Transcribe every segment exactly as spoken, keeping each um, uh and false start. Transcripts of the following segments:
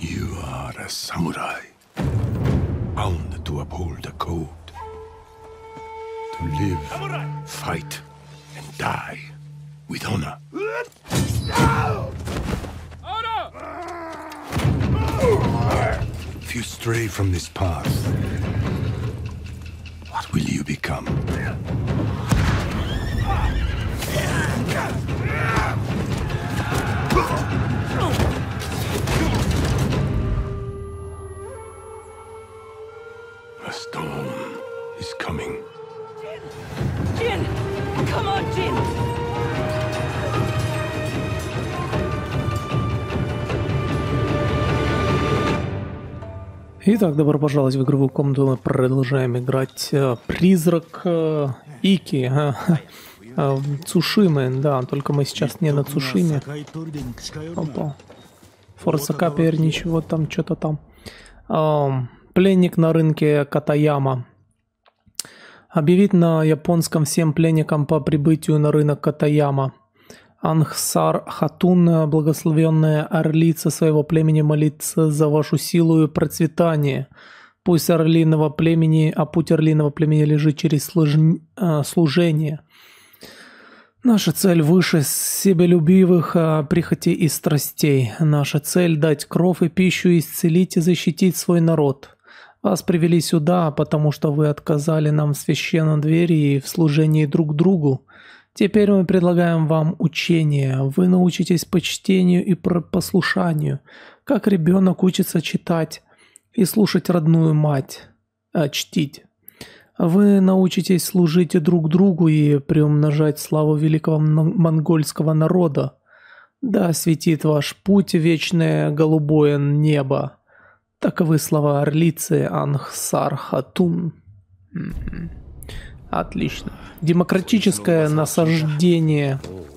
You are a samurai, bound to uphold a code. To live, fight, and die with honor. If you stray from this path, what will you become? A storm is coming. Jin! Come on, Jin! Итак, добро пожаловать в игровую комнату. Мы продолжаем играть э, Призрак э, Ики. Э, э, Цушимы, да, только мы сейчас не на Цушиме. Опа. Форса Капер, ничего там, что-то там. Э, пленник на рынке Катаяма. Объявить на японском всем пленникам по прибытию на рынок Катаяма. Ангсар Хатун, благословенная орлица своего племени, молится за вашу силу и процветание. Пусть орлиного племени, а путь орлиного племени лежит через служ... э, служение. Наша цель выше себелюбивых э, прихотей и страстей. Наша цель — дать кров и пищу, исцелить и защитить свой народ. Вас привели сюда, потому что вы отказали нам в священном доверии и в служении друг другу. Теперь мы предлагаем вам учение. Вы научитесь почтению и послушанию, как ребенок учится читать и слушать родную мать, а, чтить. Вы научитесь служить друг другу и приумножать славу великого монгольского народа. Да светит ваш путь вечное голубое небо. Таковы слова орлицы Ангсар Хатун. Отлично. Демократическое насаждение.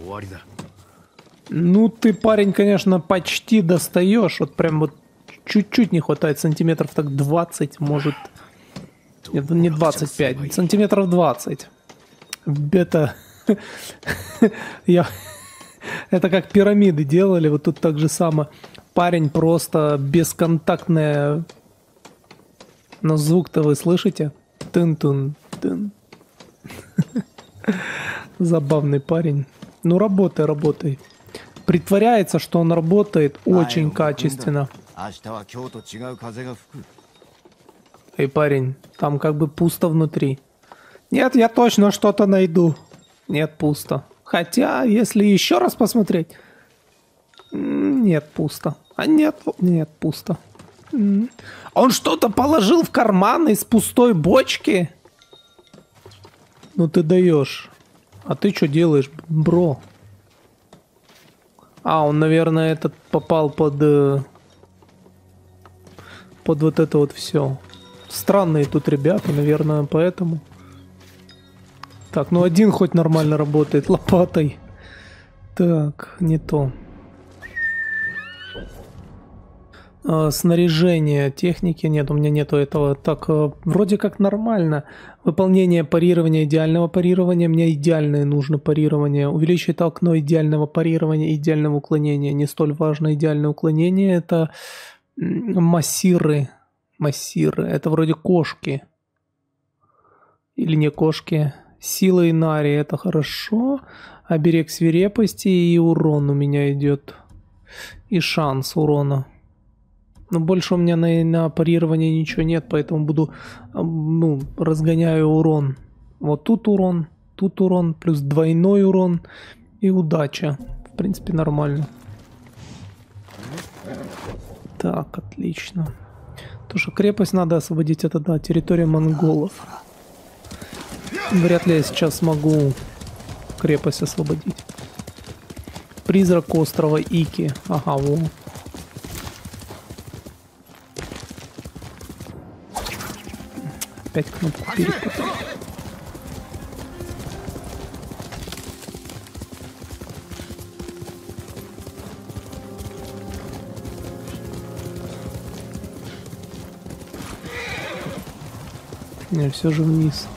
Ну, ты, парень, конечно, почти достаешь. Вот прям вот чуть-чуть не хватает. Сантиметров так двадцать, может. Нет, не двадцать пять. Сантиметров двадцать. Это... Я... Это как пирамиды делали. Вот тут так же само. Парень просто бесконтактная... Но звук-то вы слышите? Тын-тун-тын. Забавный парень. Ну, работай, работай. Притворяется, что он работает очень качественно. Эй, парень, там как бы пусто внутри. Нет, я точно что-то найду. Нет, пусто. Хотя, если еще раз посмотреть... Нет, пусто. А нет, нет, пусто. Он что-то положил в карман из пустой бочки? Ну ты даешь. А ты что делаешь, бро? А, он, наверное, этот попал под... Э, под вот это вот все. Странные тут ребята, наверное, поэтому. Так, ну один хоть нормально работает лопатой. Так, не то. Uh, снаряжение, техники нет, у меня нету этого. Так, uh, вроде как нормально. Выполнение парирования, идеального парирования. Мне идеальное нужно парирование. Увеличить окно идеального парирования, идеального уклонения. Не столь важно идеальное уклонение. Это массиры. Массиры. Это вроде кошки. Или не кошки. Сила Инари. Это хорошо. Оберег свирепости и урон у меня идет. И шанс урона. Но больше у меня на, на парирование ничего нет, поэтому буду, ну, разгоняю урон. Вот тут урон, тут урон, плюс двойной урон и удача. В принципе, нормально. Так, отлично. То, что крепость надо освободить, это, да, территория монголов. Вряд ли я сейчас смогу крепость освободить. Призрак острова Ики. Ага, во. Опять кнопку перепутал. Не, все же вниз.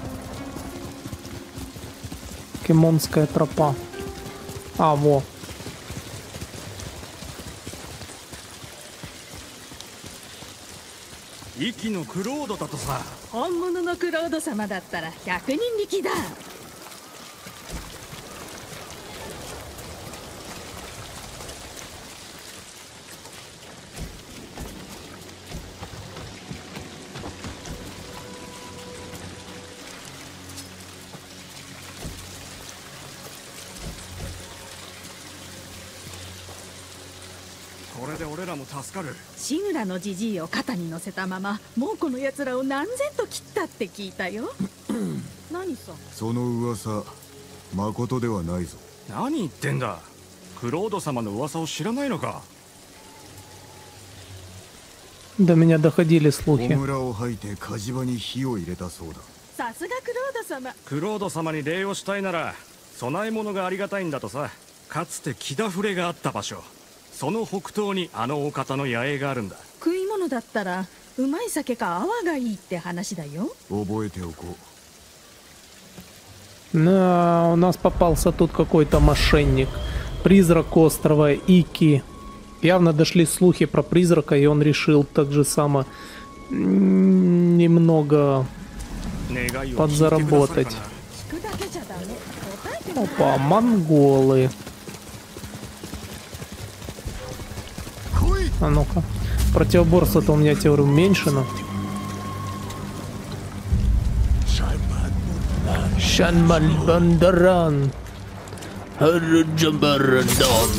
Покемонская тропа. А, во. 息のクロードだとさ。 本物のクロード様だったら百人力だ。 これで俺らも助かる。 シグラのジジイを肩に乗せたまま猛虎のやつらを何千と切ったって聞いたよ。何さ。 その噂まことではないぞ。 何言ってんだ。クロード様の噂を知らないのか。 До меня доходили слухи. 村を吐いて火事場に火を入れたそうだ。 さすがクロード様。 クロード様に礼をしたいなら供え物がありがたいんだとさ。かつて木田触れがあった場所、その北東にあのお方の野営があるんだ。 食い物だったらうまい酒か泡がいいって話だよ。 覚えておこ Да, う。 у нас попался тут какой-то мошенник. Призрак острова Ики. Явно дошли слухи про призрака, и он решил так же само немного подзаработать. Опа, монголы. А ну-ка. Противоборство-то у меня теперь уменьшено. Шанмаль Бандаран. Хараджамбарадон.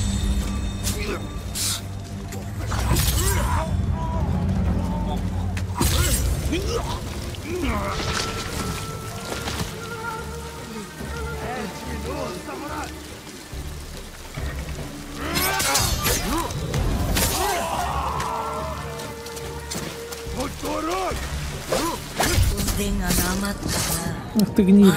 Ах ты гнида.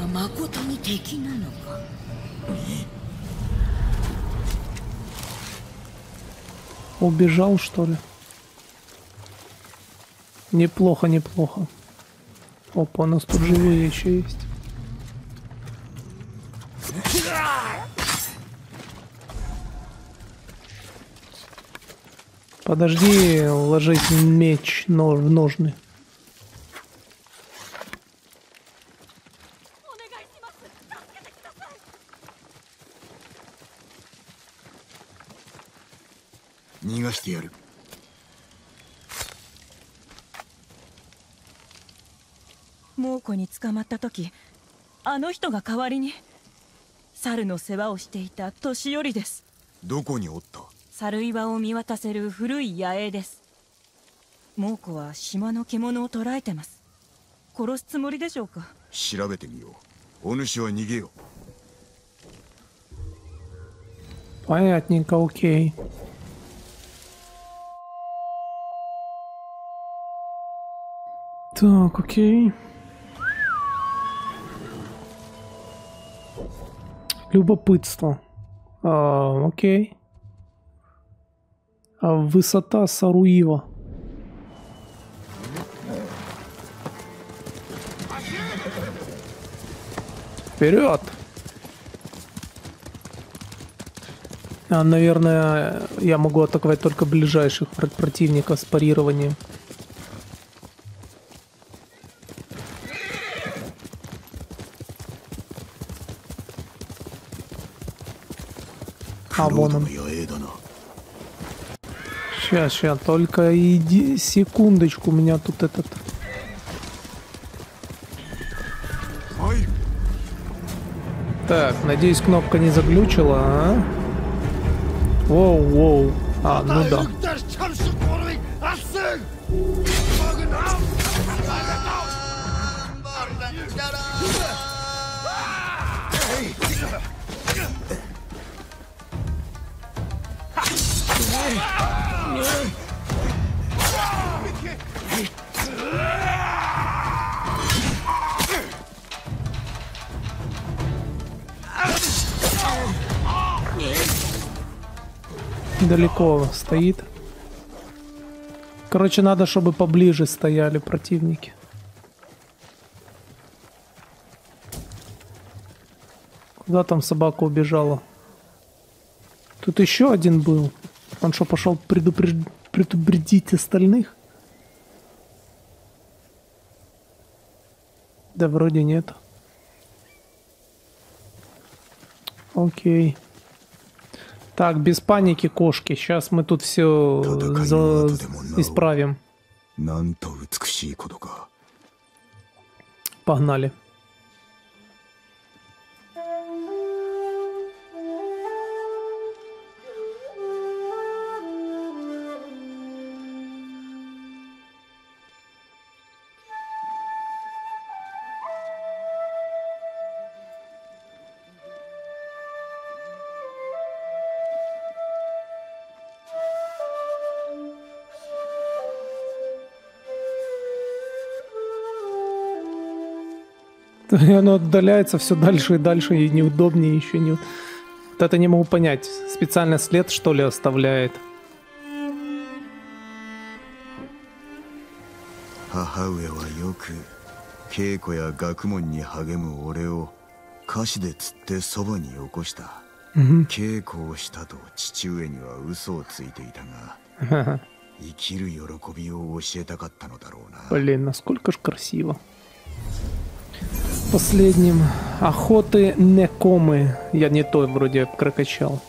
Убежал, что ли? Неплохо, неплохо. Опа, у нас тут живые еще есть. Подожди, ложись меч нож, в ножны. 「猛虎に捕まった時、あの人が代わりに猿の世話をしていた年寄りです。 どこにおった？ 猿岩を見渡せる古い野営です。猛虎は島の獣を捕らえてます。殺すつもりでしょうか？ 調べてみよう。お主は逃げよ。 Понятненько, окей. Так, окей. Любопытство. А, окей. А высота Саруива. Вперед! А, наверное, я могу атаковать только ближайших противников с парированием. А, вон он. Сейчас, сейчас, только иди, секундочку, у меня тут этот... Так, надеюсь, кнопка не заглючила, а? Воу, воу. А, ну да. Далеко стоит. Короче, надо, чтобы поближе стояли противники. Куда там собака убежала? Тут еще один был. Он что, пошел предупреж... предупредить остальных? Да вроде нет. Окей. Так, без паники, кошки. Сейчас мы тут все за... исправим. Погнали. И оно отдаляется все дальше и дальше, и неудобнее еще не... Вот это не могу понять. Специально след, что ли, оставляет? Блин, насколько ж красиво. Последним. Охоты Некомы. Я не той вроде прокачал.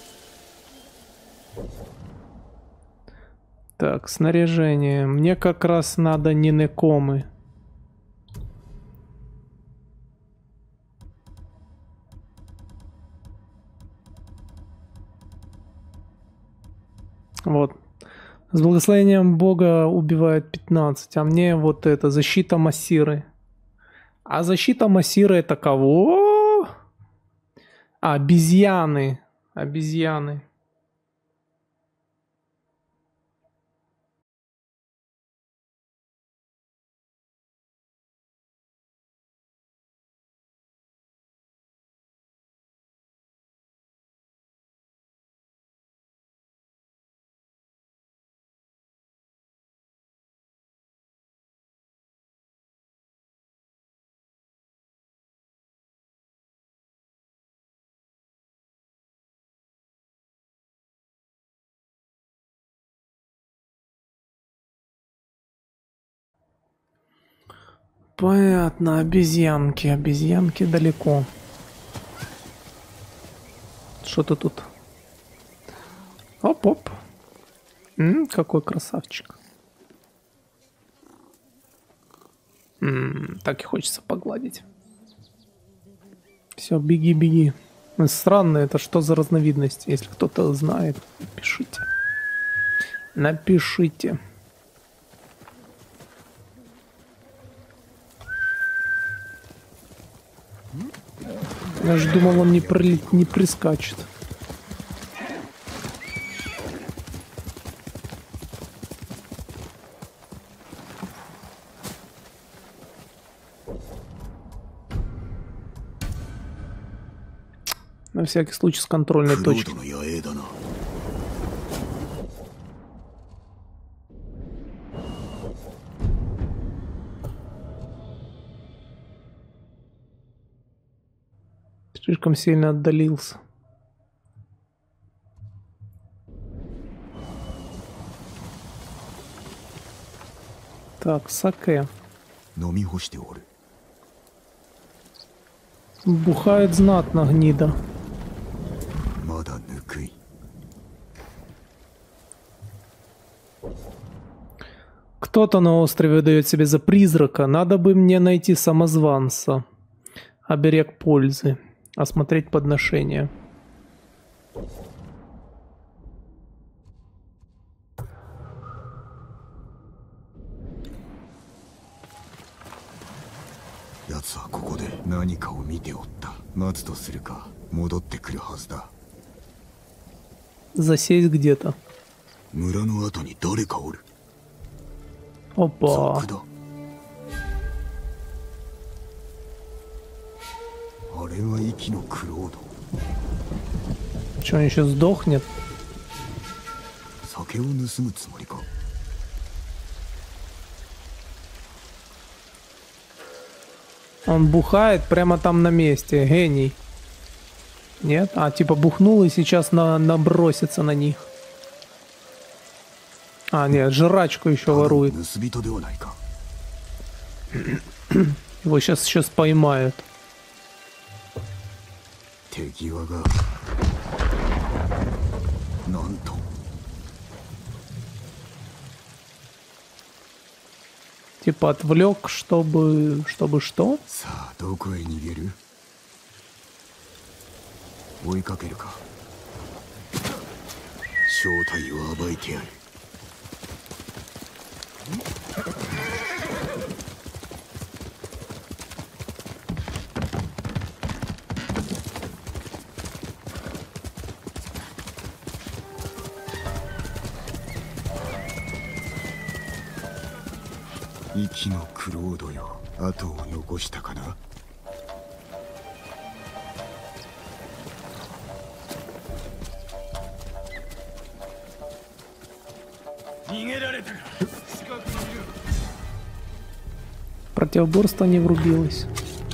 Так, снаряжение. Мне как раз надо не Некомы. Вот. С благословением Бога убивает пятнадцать. А мне вот это, защита Массиры. А защита Массиры это кого? А, обезьяны. Обезьяны. Понятно, обезьянки, обезьянки далеко. Что-то тут. Оп-оп. М-м, какой красавчик. М-м, так и хочется погладить. Все, беги, беги. Странно, это что за разновидность? Если кто-то знает, напишите. Напишите. Я же думал, он не, при... не прискачет. На всякий случай с контрольной точки. Слишком сильно отдалился. Так, саке. Бухает знатно, гнида. Кто-то на острове дает себе за призрака. Надо бы мне найти самозванца. Оберег пользы. Осмотреть подношение. Засесть где-то. Опа. Что, он еще сдохнет? Он бухает прямо там на месте. Гений. Нет? А, типа бухнул и сейчас на набросится на них. А, нет, жрачку еще ворует. Его сейчас сейчас поймают. 敵はがなんと Типа отвлек, чтобы... Чтобы что? さあどこへ逃げる？追いかけるか。正体を暴いてやる。息のクロードよ、後を残したかな。 逃げられたか。 Противоборство не врубилось.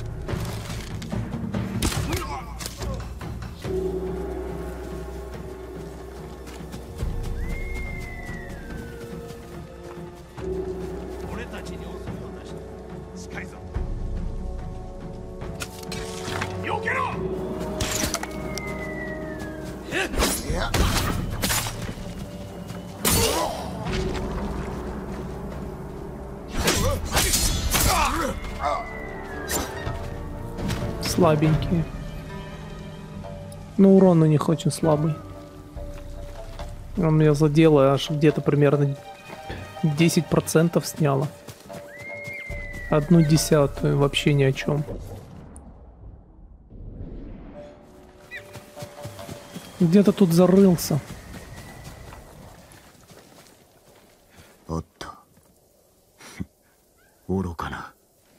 Слабенькие. Но урон у них очень слабый. Он меня задел, аж где-то примерно десять процентов сняло. Одну десятую, вообще ни о чем. Где-то тут зарылся. Вот. 愚かな。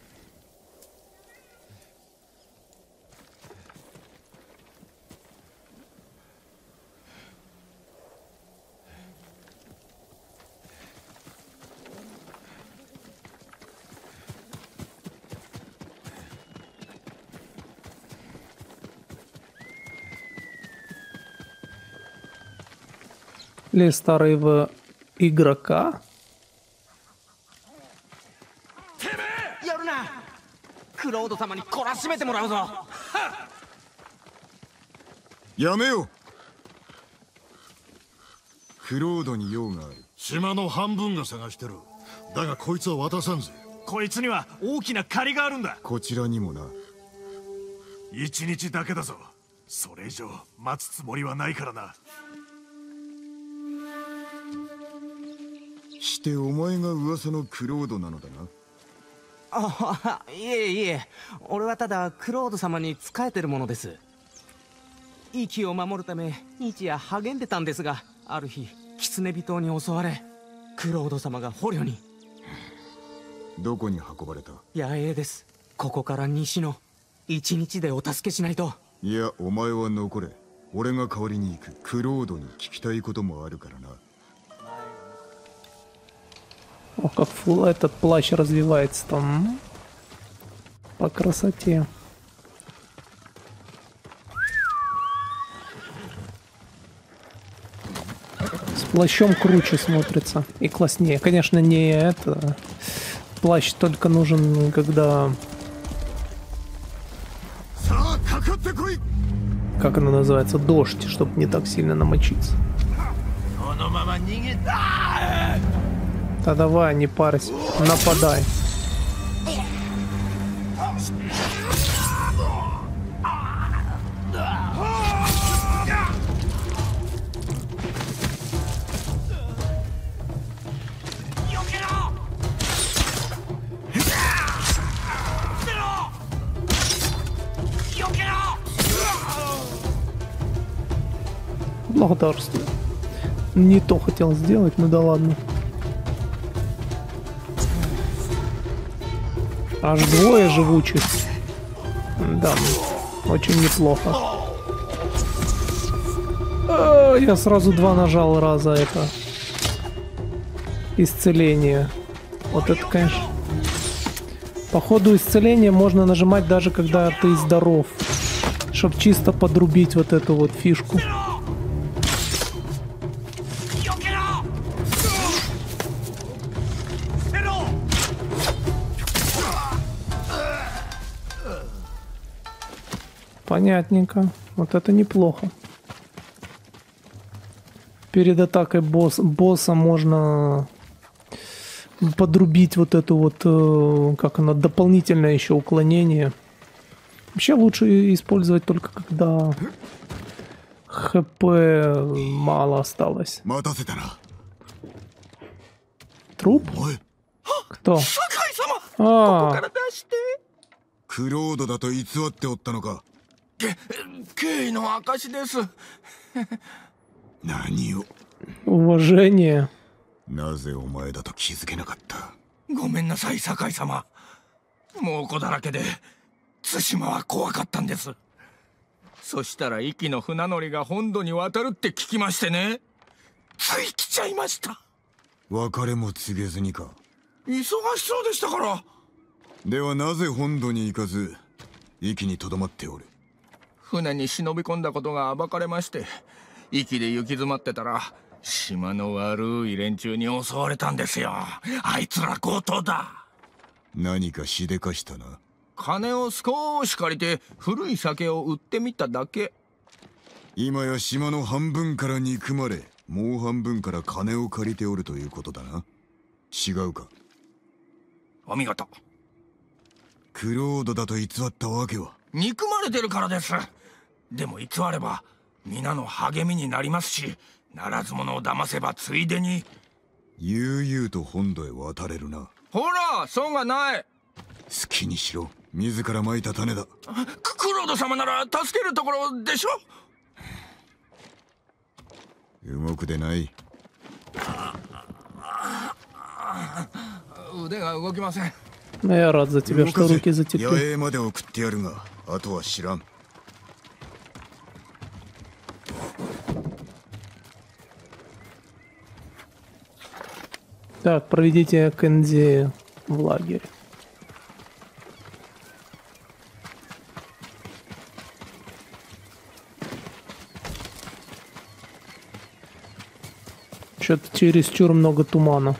Или старого игрока? やるな。クロード様に懲らしめてもらうぞ。 やめよ。クロードに用がある。 島の半分が探してる。だがこいつは渡さんぜ。 こいつには大きな借りがあるんだ。 こちらにもな。 一日だけだぞ。それ以上待つつもりはないからな。 してお前が噂のクロードなのだな。 あ、いえいえ、俺はただクロード様に仕えてるものです。息を守るため日夜励んでたんですが、ある日キツネビ島に襲われ、クロード様が捕虜に。 どこに運ばれた？ 野営です。ここから西の一日でお助けしないと。 いや、お前は残れ。俺が代わりに行く。クロードに聞きたいこともあるからな。 О, как фу, этот плащ развивается там. По красоте. С плащом круче смотрится. И класснее. Конечно, не это. Плащ только нужен, когда... Как она называется? Дождь, чтобы не так сильно намочиться. Да давай, не парься, нападай. Благодарствую. Не то хотел сделать, ну да ладно. Аж двое живучих. Да, очень неплохо. А, я сразу два нажал раза это. Исцеление. Вот это, конечно. Походу исцеление можно нажимать даже когда ты здоров. Чтоб чисто подрубить вот эту вот фишку. Понятненько. Вот это неплохо. Перед атакой босс, босса можно подрубить вот эту вот, э, как оно, дополнительное еще уклонение. Вообще лучше использовать только когда ХП мало осталось. Труп? Кто? А, クロードだと偽っておったのか。 け敬意の証です。 何を。 уважение. なぜお前だと気づけなかった。 ごめんなさい酒井様。猛虎だらけで対馬は怖かったんです。そしたら壱岐の船乗りが本土に渡るって聞きましてね、つい来ちゃいました。 別れも告げずにか。 忙しそうでしたから。 ではなぜ本土に行かず壱岐にとどまっておる。 船に忍び込んだことが暴かれまして、壱岐で行き詰まってたら島の悪い連中に襲われたんですよ。あいつら強盗だ。 何かしでかしたな。 金を少し借りて古い酒を売ってみただけ。 今や島の半分から憎まれ、もう半分から金を借りておるということだな。違うか。 お見事。 クロードだと偽ったわけは。 憎まれてるからです。でも偽れば皆の励みになりますし、ならず者を騙せばついでに悠々と本土へ渡れるな。 ほら損がない。 好きにしろ。自ら蒔いた種だ。 ククロード様なら助けるところでしょ。 動くでない。 腕が動きません。 Я рад за тебя, что руки затекли. 野営まで送ってやるが、あとは知らん。 Так, проведите Кэнди в лагерь. Что-то чересчур много тумана.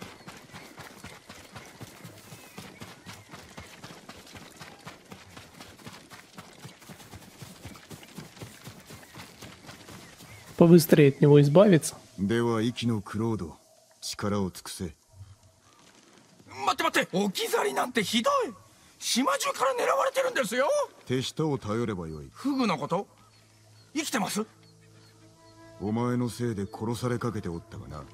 Побыстрее от него избавиться. では壱岐のクロード、力を尽くせ。 待って待って、置き去りなんてひどい。島中から狙われてるんですよ。 手下を頼ればよい。 フグのこと生きてます？ お前のせいで殺されかけておったがな。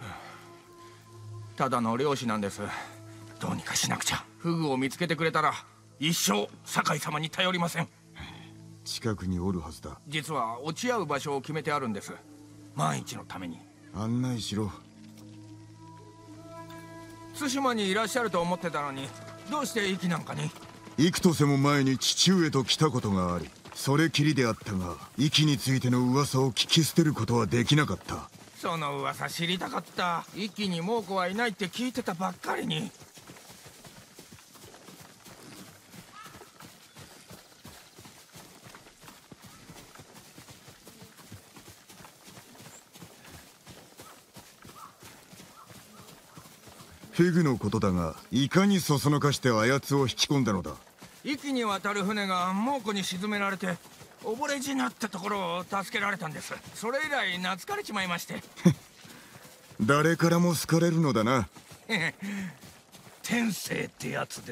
ただの漁師なんです。どうにかしなくちゃ。フグを見つけてくれたら一生酒井様に頼りません。 近くにおるはずだ。 実は落ち合う場所を決めてあるんです。万一のために。 案内しろ。 対馬にいらっしゃると思ってたのに、どうして壱岐なんかに？ 幾年も前に父上と来たことがある。それきりであったが、壱岐についての噂を聞き捨てることはできなかった。 その噂知りたかった。壱岐に猛虎はいないって聞いてたばっかりに。 フグのことだが、いかにそそのかしてあやつを引き込んだのだ。 壱岐に渡る船が猛虎に沈められて溺れ死になったところを助けられたんです。それ以来懐かれちまいまして。 誰からも好かれるのだな。 天性ってやつです。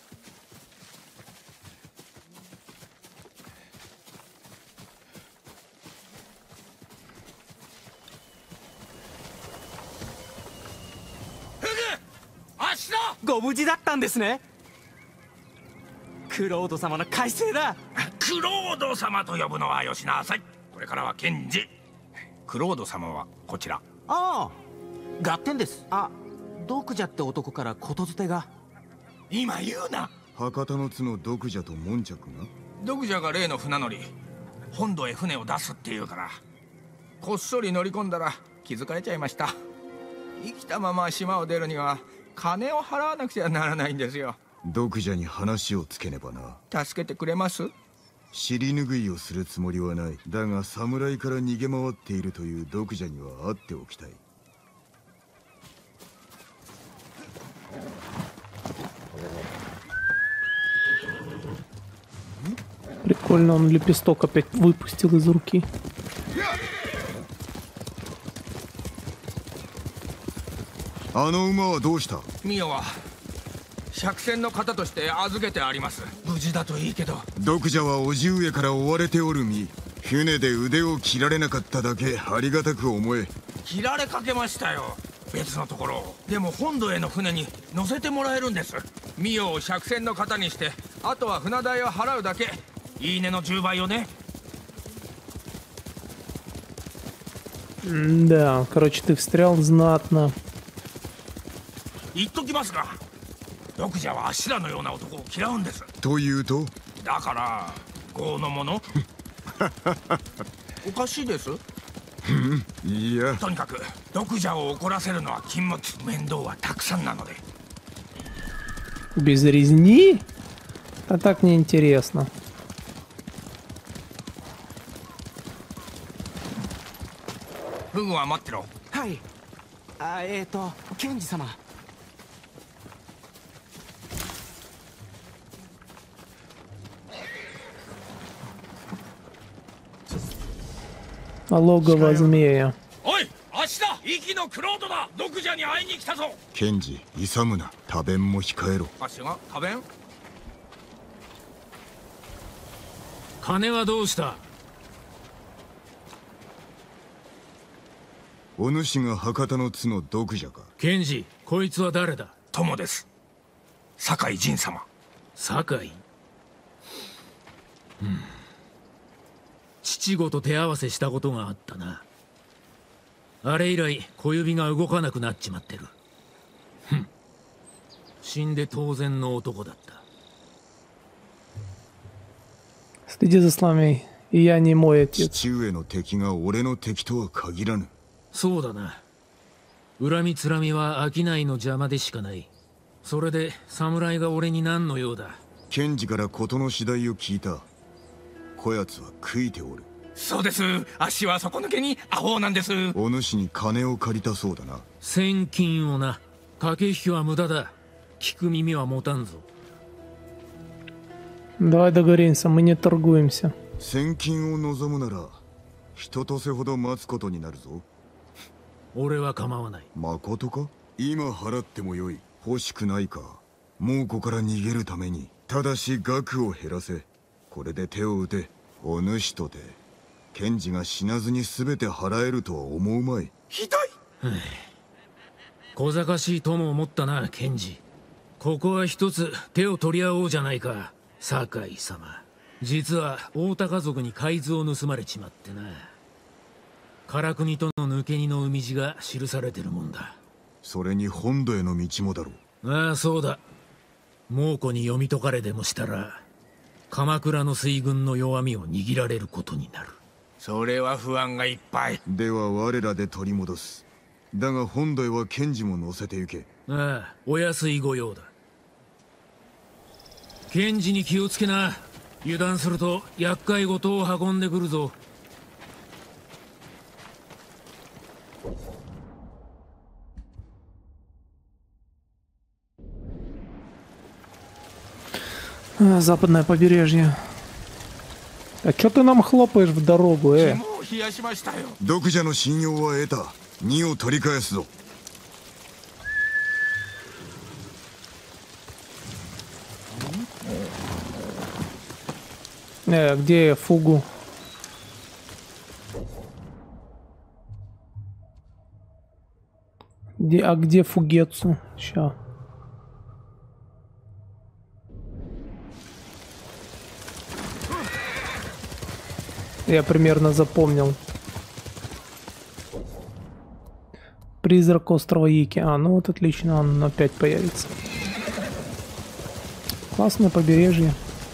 ご無事だったんですね。クロード様の快晴だ。 クロード様と呼ぶのはよしなさい。これからは検事。クロード様はこちら。 ああ、合点です。あ、毒蛇って男からことづてが。 今言うな。 博多の津の毒蛇と悶着が。 毒蛇が例の船乗り、本土へ船を出すっていうから、こっそり乗り込んだら気づかれちゃいました。生きたまま島を出るには金を払わなくちゃならないんですよ。 毒蛇に話をつけねばな。 助けてくれます？ 尻拭いをするつもりはない。だが侍から逃げ回っているという毒蛇には会っておきたい。 Прикольно, он лепесток опять выпустил из руки. あの馬はどうした？ ミオは百戦の方として預けてあります。無事だといいけど。 毒蛇は叔父上から追われておる身。船で腕を切られなかっただけありがたく思え。 切られかけましたよ、別のところ。でも本土への船に乗せてもらえるんです。ミオを百戦の方にして、あとは船代を払うだけ。いいねのじゅうばいをね。 Да, короче, ты встрял знатно. 言っときますが、毒蛇はシラのような男を嫌うんです。 というと？ だから業の者。おかしいです。 いや、 とにかく毒蛇を怒らせるのは禁物。面倒はたくさんなので。 Без резни? А так неинтересно. フグは待ってろ。はい。あ、えっと、ケンジ様。 Логово змея. おい、明日息のクロードだ。毒蛇に会いに来たぞ。 ケンジ、勇むな。多弁も控えろ。 足が多弁。 金はどうした？ お主が博多の津の毒蛇か。 ケンジ、こいつは誰だ？ 友です。酒井仁様。 酒井。うん。父子と手合わせしたことがあったな。あれ以来小指が動かなくなっちまってる。ふん。死んで当然の男だった。 Следи за словами. Я не мой отец. 父上の敵が俺の敵とは限らぬ。 そうだな。恨みつらみは商いの邪魔でしかない。それで侍が俺に何の用だ。 ケンジから事の次第を聞いた。こやつは悔いておる。 そうです。足は底抜けにアホなんです。 お主に金を借りたそうだな。 千金をな。駆け引きは無駄だ。聞く耳は持たんぞ。 Давай договоримся, мы не торгуемся. 千金を望むなら一とせほど待つことになるぞ。 俺は構わない。 誠か？今払ってもよい。欲しくないか。猛虎から逃げるためにただし額を減らせ。これで手を打て。お主とてケンジが死なずに全て払えるとは思うまい。 ひどい。 小賢しいとも思ったな、ケンジ。ここは一つ手を取り合おうじゃないか、酒井様。実は大高族に海図を盗まれちまってな。唐国との抜け荷の海地が記されてるもんだ。 それに本土への道もだろう。 ああ、そうだ。猛虎に読み解かれでもしたら鎌倉の水軍の弱みを握られることになる。 それは不安がいっぱい。 では我らで取り戻す。だが本土へはケンジも乗せて行け。 ああ、お安い御用だ。ケンジに気をつけな。油断すると厄介事を運んでくるぞ。 А, западное побережье. А чё ты нам хлопаешь в дорогу, э? 毒蛇の信用は得た。荷を取り返すぞ。 Э, где фугу? Где, а где фугецу? Ща. Я примерно запомнил. Призрак острова Ики. А, ну вот отлично, он опять появится. Классное побережье.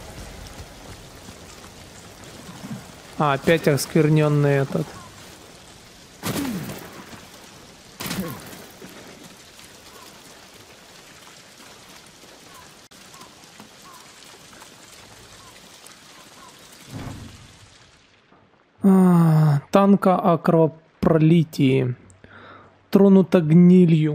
А, опять оскверненный этот. А, танка о кровопролитии. Тронута гнилью.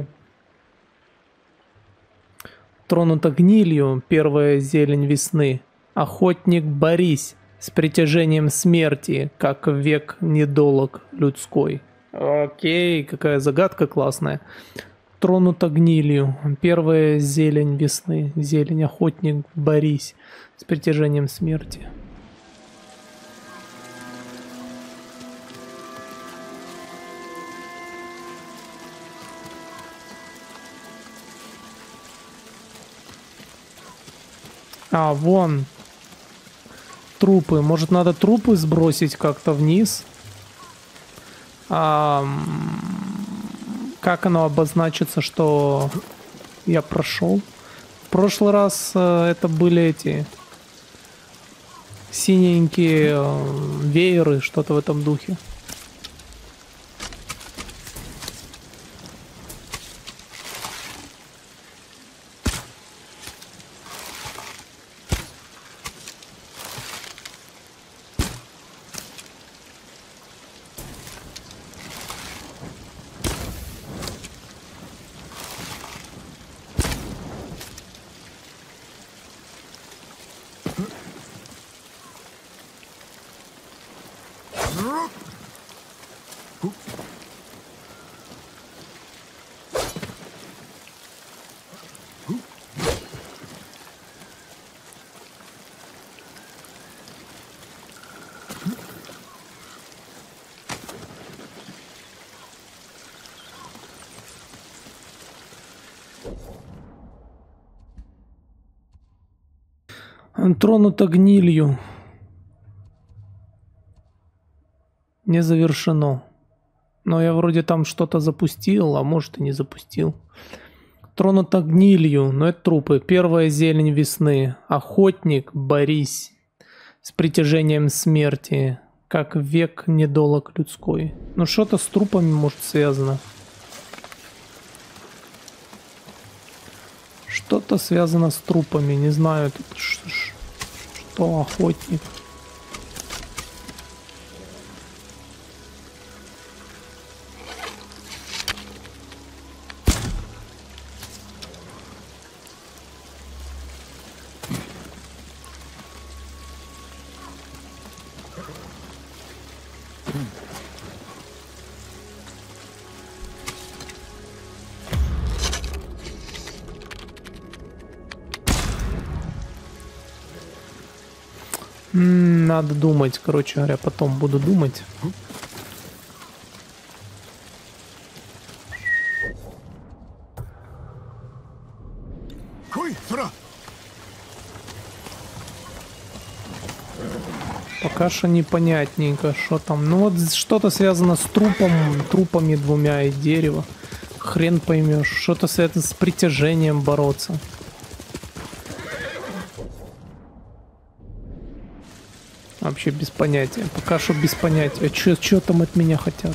Тронута гнилью. Первая зелень весны. Охотник Борис. с притяжением смерти, как век недолог людской. Окей, какая загадка классная. Тронута гнилью. Первая зелень весны. Зелень охотник, борись с притяжением смерти. А, вон. Трупы. Может, надо трупы сбросить как-то вниз? А, как оно обозначится, что я прошел? В прошлый раз э, это были эти синенькие э, вееры, что-то в этом духе. Тронуто гнилью. Не завершено. Но я вроде там что-то запустил, а может и не запустил. Тронуто гнилью, но это трупы. Первая зелень весны. Охотник, борись с притяжением смерти, как век недолог людской. Ну что-то с трупами может связано. Что-то связано с трупами, не знаю, тут что охотник. Надо думать, короче говоря, потом буду думать. Пока что непонятненько, что там. Ну вот что-то связано с трупом, трупами двумя и дерево. Хрен поймешь. Что-то связано с притяжением бороться. Вообще без понятия. Пока что без понятия. Чё, чё там от меня хотят?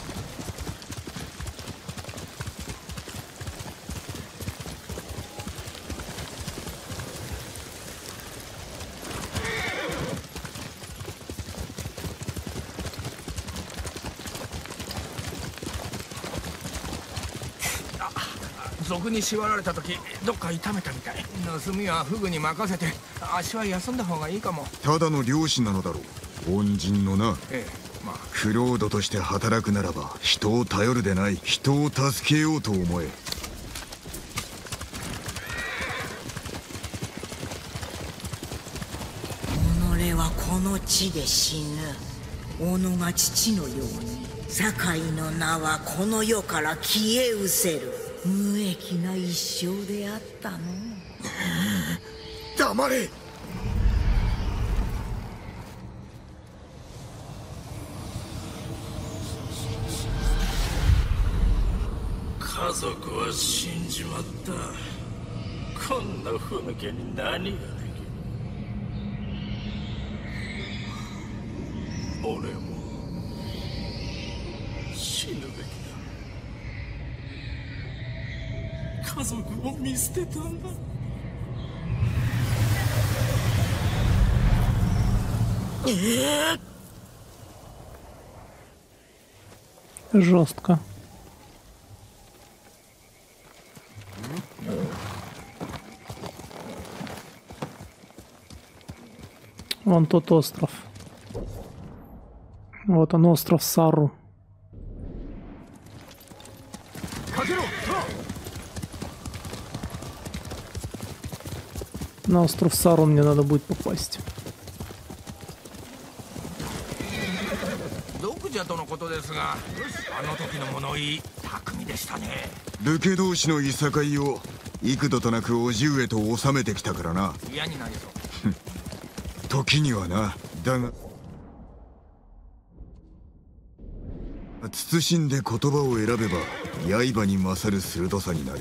賊に縛られた時どっか痛めたみたい。盗みはフグに任せて足は休んだ方がいいかも。 ただの漁師なのだろう。恩人のな。 ええ、まあクロードとして働くならば人を頼るでない、人を助けようと思え。 己はこの地で死ぬ。己が父のように堺の名はこの世から消え失せる。無益な一生であったの。 黙れ。 家族は死んじまった。こんなふぬけに何ができる。俺も死ぬべきだ。家族を見捨てたんだ。えー、жестко. Вон тот остров. Вот он, остров Сару. На остров Сару мне надо будет попасть. じゃとのことですが、あの時の物言い巧みでしたね。 武家同士のいさかいを幾度となく叔父上と収めてきたからな。 嫌になりそう。 時にはな。だが慎んで言葉を選べば刃に勝る鋭さになる。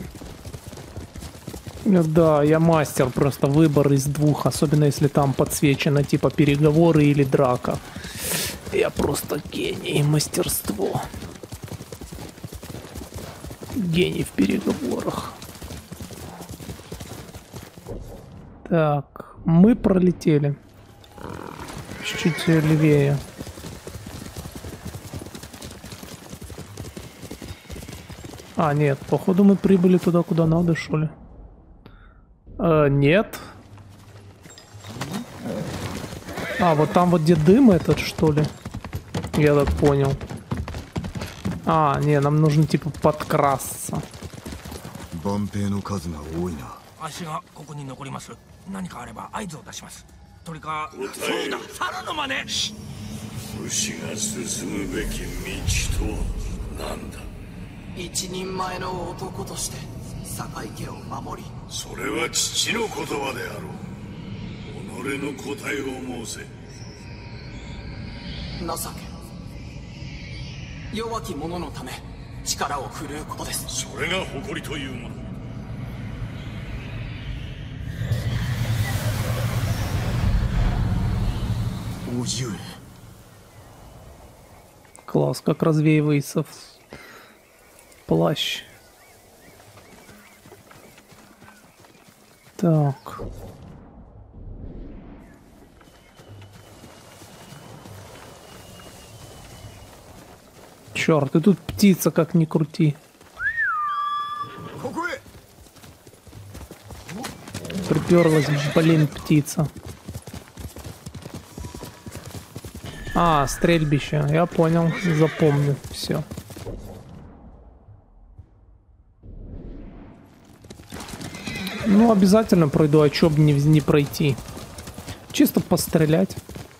Да, я мастер, просто выбор из двух, особенно если там подсвечено типа переговоры или драка. Я просто гений, мастерство. Гений в переговорах. Так, мы пролетели. Чуть-чуть левее. А, нет, походу мы прибыли туда, куда надо, что ли? А, нет. А, вот там вот где дым этот, что ли? Я так понял. А, не, нам нужно типа подкрасться. Класс, как развеивается плащ. Так. Черт, и тут птица, как ни крути. Приперлась, блин, птица. А, стрельбище. Я понял, запомню. Все. Ну, обязательно пройду, а чё бы не, не пройти. Чисто пострелять.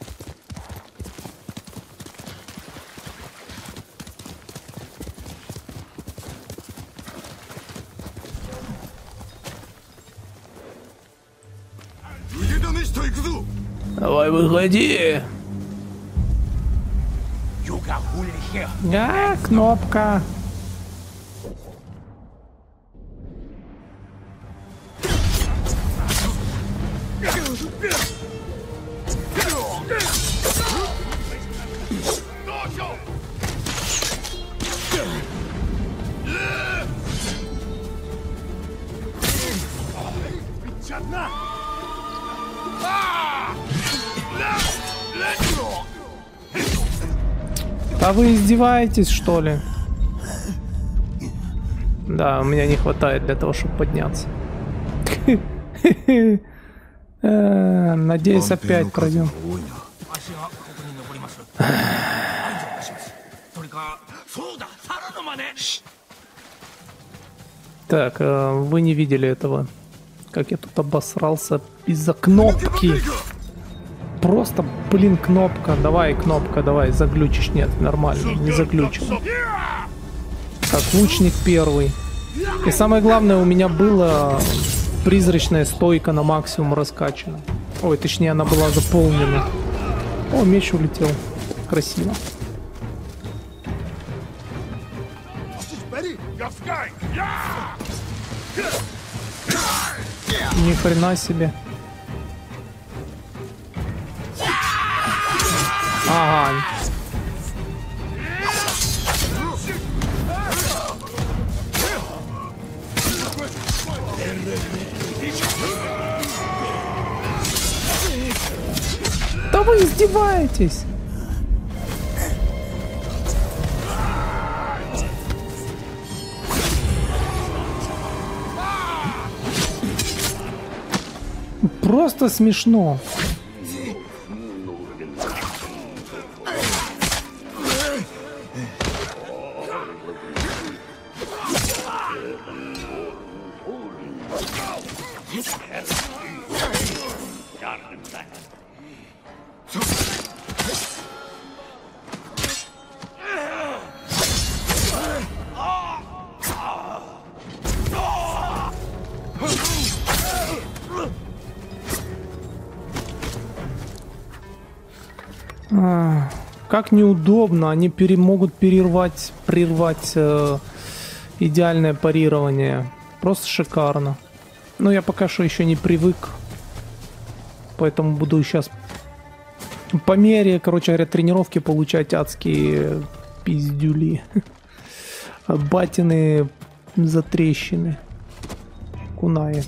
Давай, выходи. А, кнопка. А вы издеваетесь, что ли? Да, у меня не хватает для того, чтобы подняться. Надеюсь, опять пройдем. Так, вы не видели этого. Как я тут обосрался из-за кнопки. Просто, блин, кнопка. Давай, кнопка, давай, заглючишь. Нет, нормально, не заглючил. Так, лучник первый. И самое главное, у меня была призрачная стойка на максимум раскачана. Ой, точнее, она была заполнена. О, меч улетел. Красиво. Ни хрена себе. Ага. Да вы издеваетесь? Просто смешно. А, как неудобно, они пере, могут перервать, прервать э, идеальное парирование. Просто шикарно. Но я пока что еще не привык. Поэтому буду сейчас по мере, короче говоря, тренировки получать адские пиздюли. Батины затрещины. Кунаи.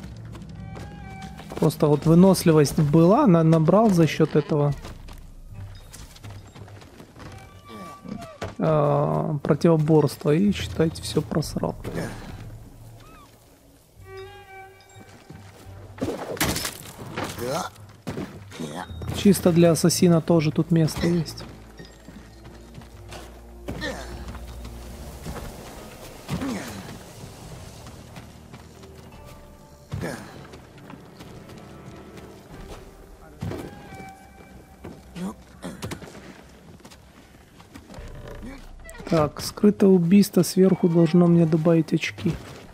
Просто вот выносливость была, на, набрал за счет этого. Uh, противоборство и считайте, все просрал. Чисто для ассасина тоже тут место есть. Так, скрытое убийство сверху должно мне добавить очки.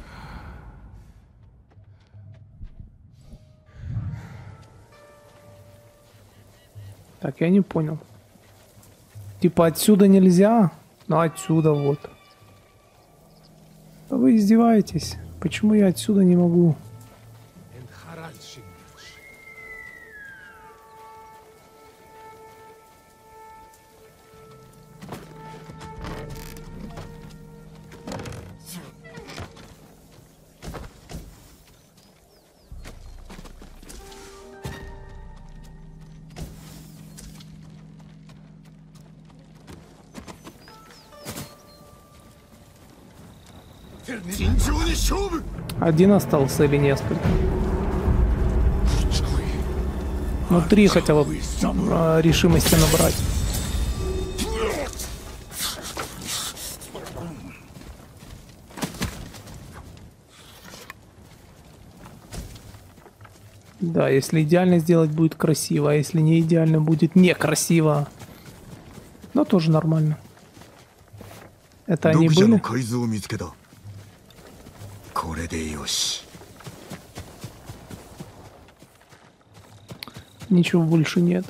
Так, я не понял. Типа отсюда нельзя? Ну отсюда вот. Да вы издеваетесь? Почему я отсюда не могу? Один остался или несколько? Ну, три хотя бы э, решимости набрать. Да, если идеально сделать, будет красиво, а если не идеально, будет некрасиво. Но тоже нормально. Это они были? Ничего больше нет.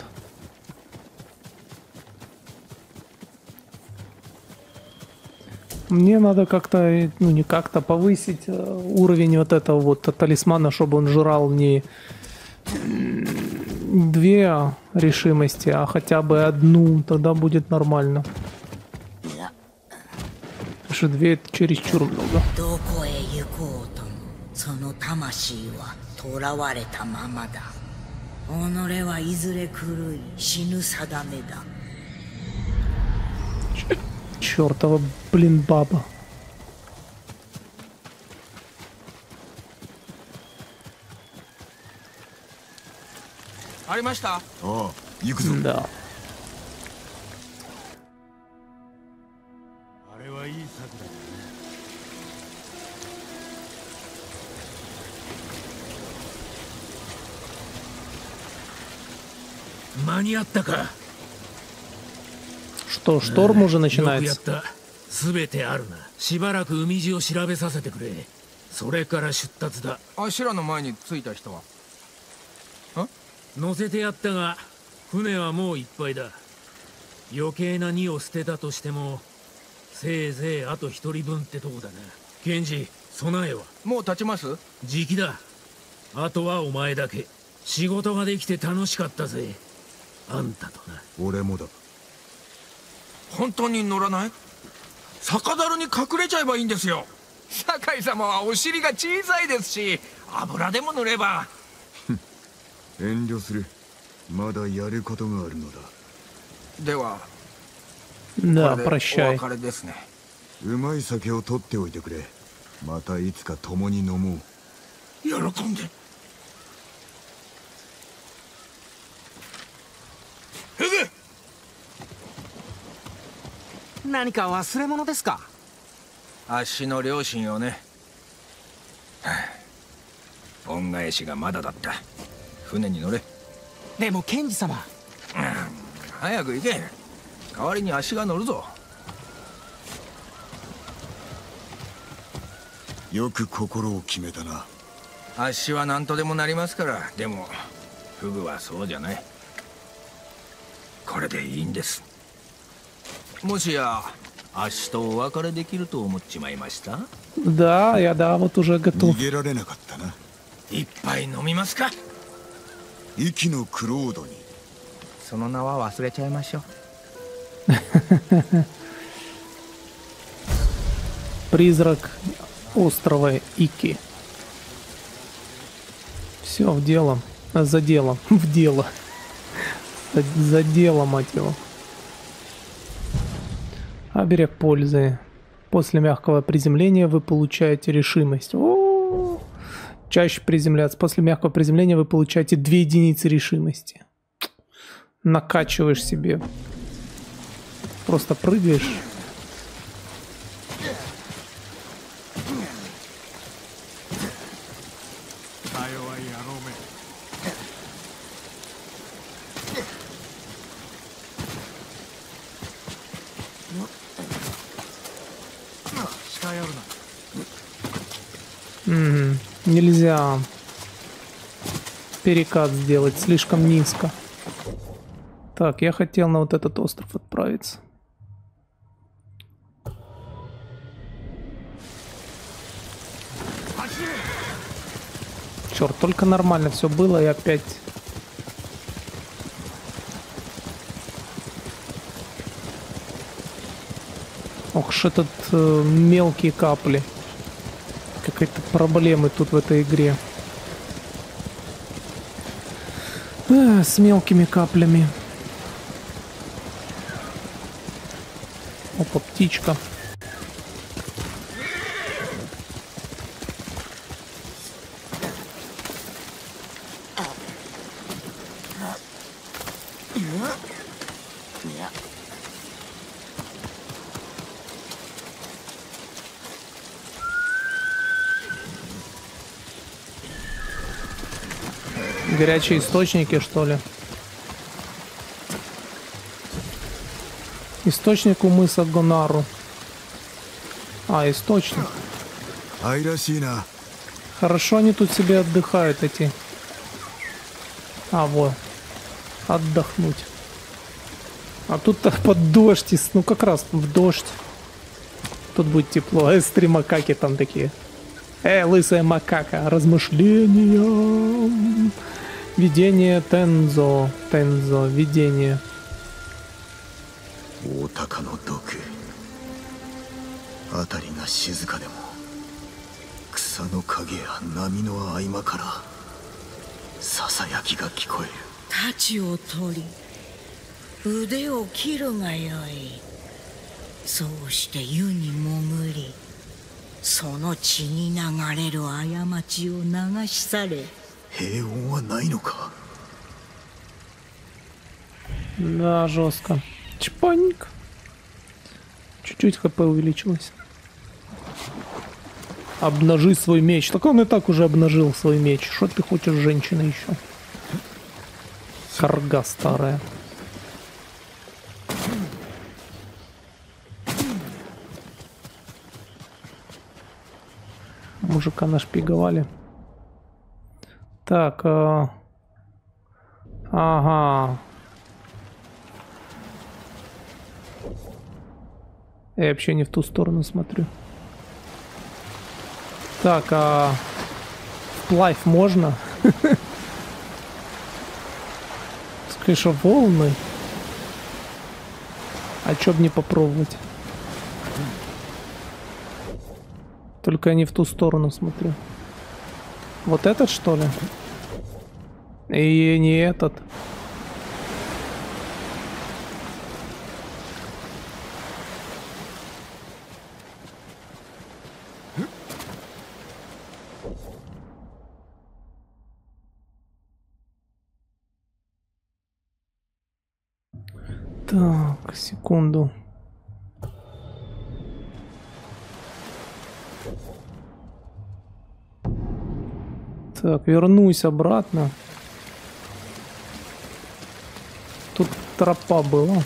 Мне надо как-то, ну не как-то, повысить уровень вот этого вот талисмана, чтобы он жрал не две решимости, а хотя бы одну, тогда будет нормально. Потому что две это чересчур много. Чёртова, блин, баба. Да. Что, шторм уже начинается? 乗せてやったが、船はもういっぱいだ。余計な荷を捨てたとしても、せいぜいあと一人分ってとこだな。ケンジ、備えはもう立ちます？時期だ。あとはお前だけ。仕事ができて楽しかったぜ。あんたとな。 俺もだ。 本当に乗らない？酒樽に隠れちゃえばいいんですよ。酒井様はお尻が小さいですし、油でも塗れば。 遠慮する。まだやることがあるのだ。 では、 Да, прощай. お別れですね。 うまい酒を取っておいてくれ。またいつか共に飲もう。 喜んで。フグ！ 何か忘れ物ですか？ あっしの両親をね。 恩返しがまだだった。船に乗れ。 でもケンジ様、 うん、早く行け。代わりに足が乗るぞ。 よく心を決めたな。 足は何とでもなりますから。でもフグはそうじゃない。これでいいんです。もしや明日お別れできると思っちまいました？ Да, я да, вот уже готов. 逃げられなかったな。 一杯飲みますか？ 息のクロードに。 その名は忘れちゃいましょう。 Призрак острова Ики. Все, в дело. За дело. В дело. За, за дело, мать его. Оберег пользы. После мягкого приземления вы получаете решимость. О-о-о! Чаще приземляться. После мягкого приземления вы получаете две единицы решимости. Накачиваешь себе. Просто прыгаешь. М-м, нельзя перекат сделать, слишком низко. Так, я хотел на вот этот остров отправиться. Черт, только нормально все было и опять... Ох ж этот э, мелкие капли. Какие-то проблемы тут в этой игре. А, с мелкими каплями. Опа, птичка. Горячие источники, что ли? Источник у мыса Гонару. А, источник. Хорошо они тут себе отдыхают, эти. А, вот. Отдохнуть. А тут-то под дождь. Ну, как раз в дождь. Тут будет тепло. Э, три макаки там такие. Э, лысая макака. Размышления. Видение Тензо. Тензо. Видение. Да, жестко. Чпаньк. Чуть-чуть хп увеличилось. Обнажи свой меч. Так он и так уже обнажил свой меч. Что ты хочешь, женщина, еще? Карга старая. Мужика нашпиговали. Так. А... Ага. Я вообще не в ту сторону смотрю. Так, а вплавь можно? Конечно, волны. А чё б не попробовать? Только я не в ту сторону смотрю. Вот этот, что ли? И не этот. Так, секунду. Так, вернусь обратно. Тут тропа была.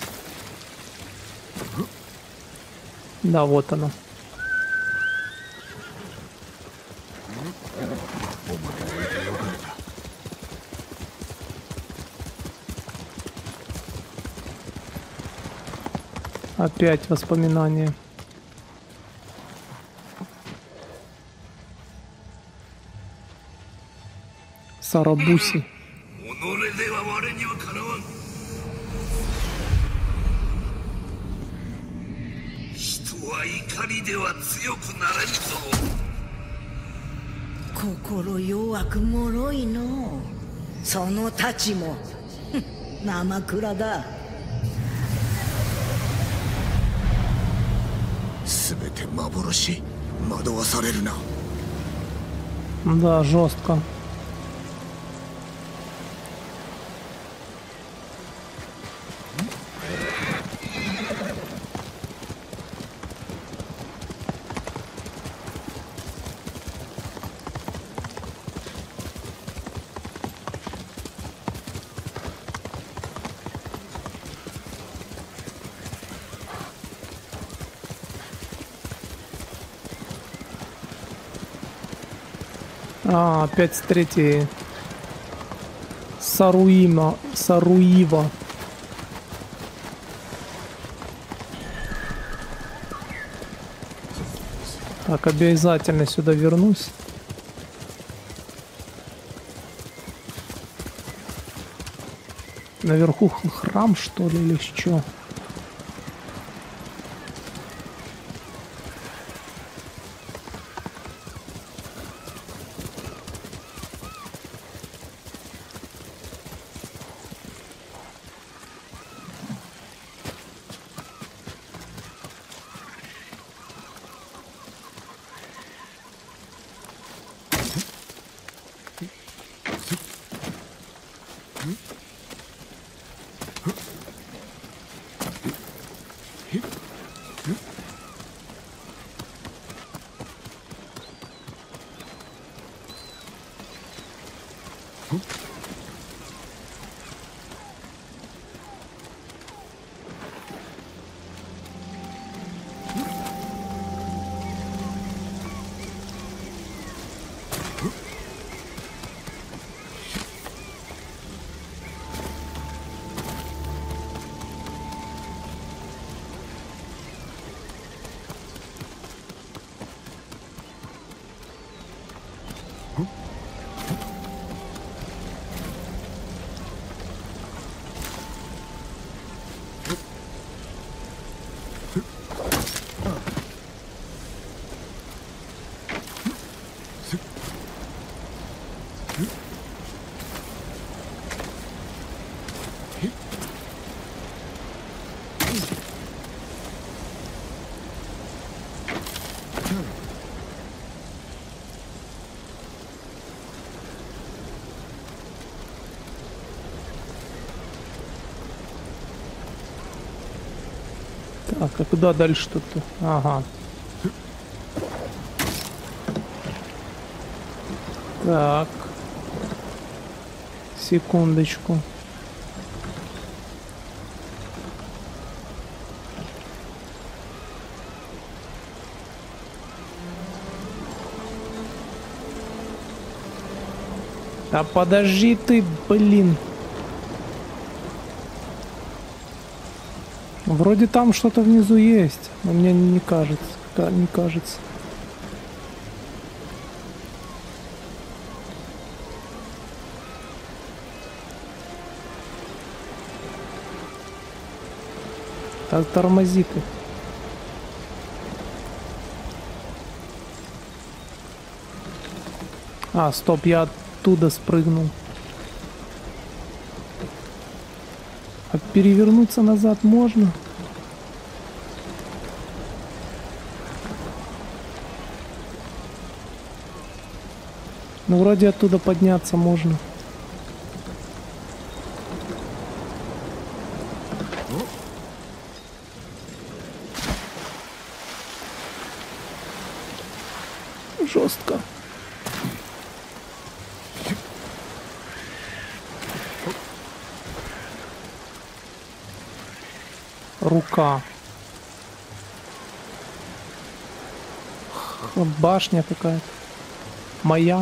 Да, вот она. Опять воспоминания. Сарабуси. 心弱く脆いの。その太刀も生蔵だ。 すべて幻。惑わされるな。 Да, жестко. А, опять с третьей. Саруима. Саруива. Так, обязательно сюда вернусь. Наверху храм, что ли, или что? Так, а куда дальше-то? Ага. Так. Секундочку. Да подожди ты, блин. Вроде там что-то внизу есть, но мне не кажется, не кажется. Так, тормози ты. А, стоп, я оттуда спрыгнул. А перевернуться назад можно? Ну, вроде оттуда подняться можно. Жестко. Рука. Х, башня какая-то. Маяк.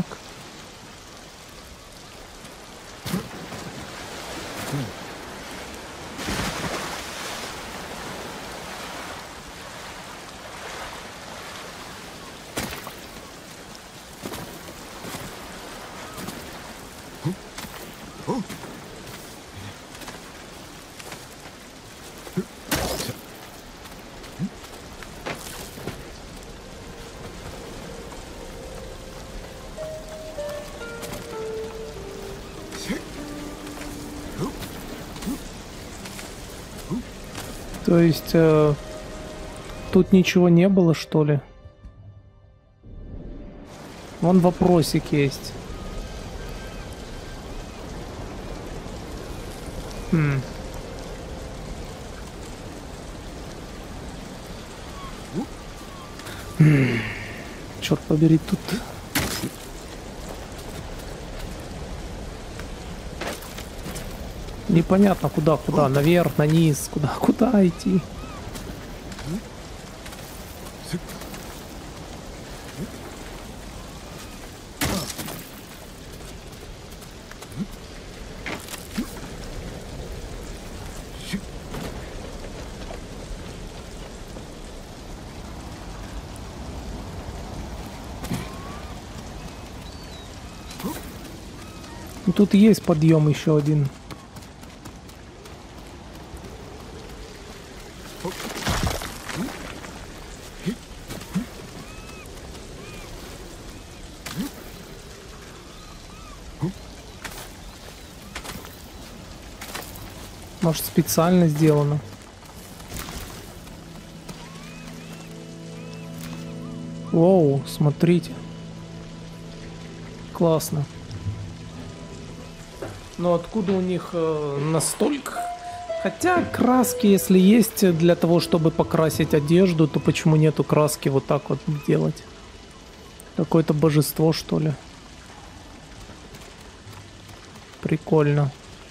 То есть э, тут ничего не было, что ли? Вон вопросик есть. Хм. Хм. Черт побери, тут... Непонятно куда, куда, наверх, на низ, куда, куда идти. Тут есть подъем еще один. Может, специально сделано. Воу, смотрите. Классно. Но откуда у них э, настолько... Хотя краски, если есть для того, чтобы покрасить одежду, то почему нету краски вот так вот делать? Какое-то божество, что ли? Прикольно.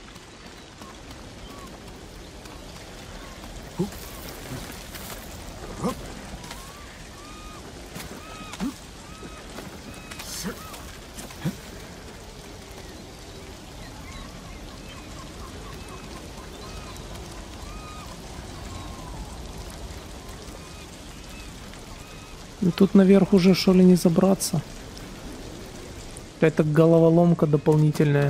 И тут наверх уже, что ли, не забраться? Какая-то головоломка дополнительная.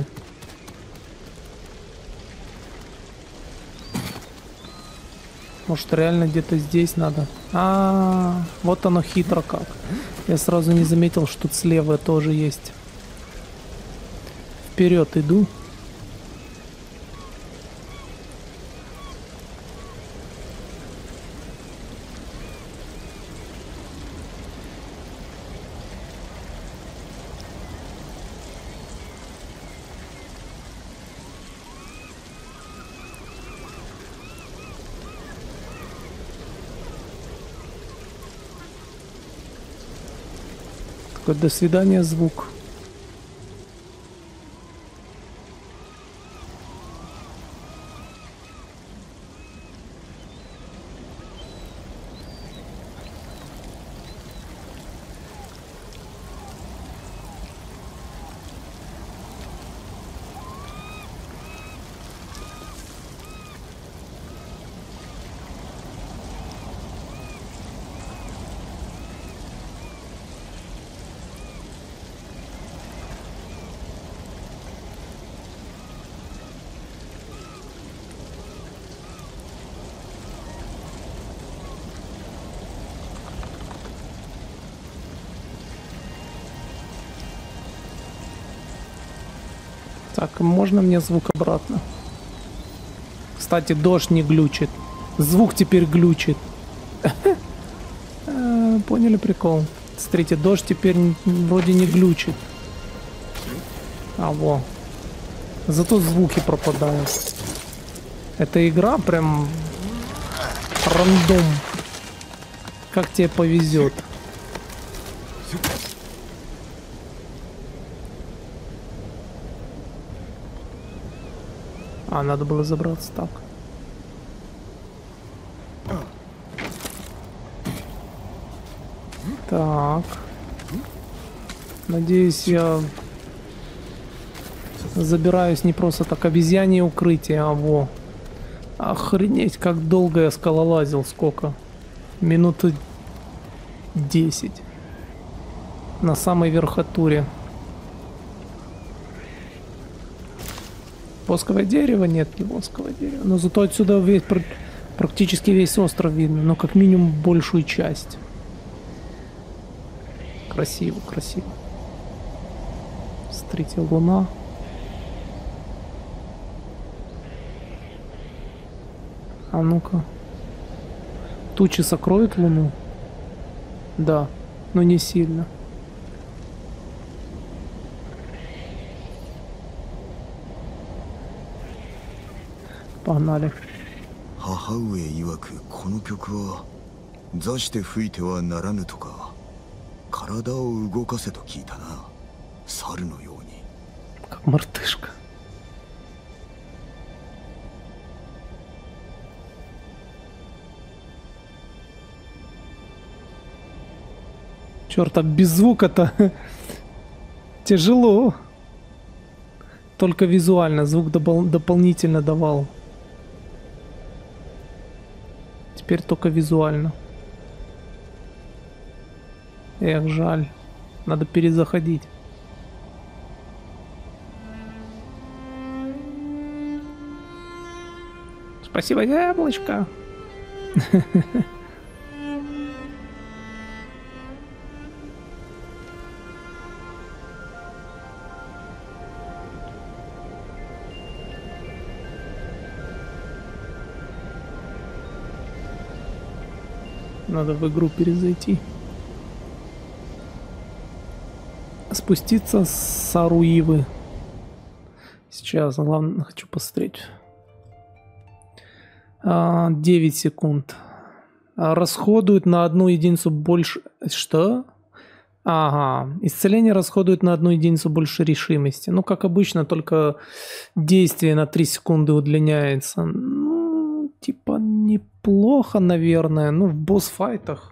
Может, реально где-то здесь надо? А, -а, а, вот оно хитро как. Я сразу не заметил, что тут слева тоже есть. Вперед иду. До свидания, звук. Так, можно мне звук обратно? Кстати, дождь не глючит. Звук теперь глючит. Поняли прикол? Смотрите, дождь теперь вроде не глючит. А во. Зато звуки пропадают. Эта игра прям рандом. Как тебе повезет. А, надо было забраться так. Так. Надеюсь, я забираюсь не просто так. Обезьянье укрытие, а во. Охренеть, как долго я скалолазил. Сколько? Минуты десять. На самой верхотуре. Восковое дерево? Нет, не восковое дерево. Но зато отсюда весь, практически весь остров видно. Но как минимум большую часть. Красиво, красиво. Смотрите, луна. А ну-ка. Тучи сокроют луну? Да, но не сильно. Погнали. 母上曰くこの曲は座して吹いてはならぬとか体を動かせと聞いたな猿のように Как мартышка. Черт, а без звука-то тяжело. Только визуально звук допол- дополнительно давал. Теперь только визуально. Эх, жаль. Надо перезаходить. Спасибо, яблочко. Надо в игру перезайти. Спуститься с Саруивы. Сейчас, главное, хочу посмотреть. А, девять секунд. А, расходует на одну единицу больше... Что? Ага. Исцеление расходует на одну единицу больше решимости. Ну, как обычно, только действие на три секунды удлиняется. Ну, типа, неплохо, наверное. Ну, в босс-файтах.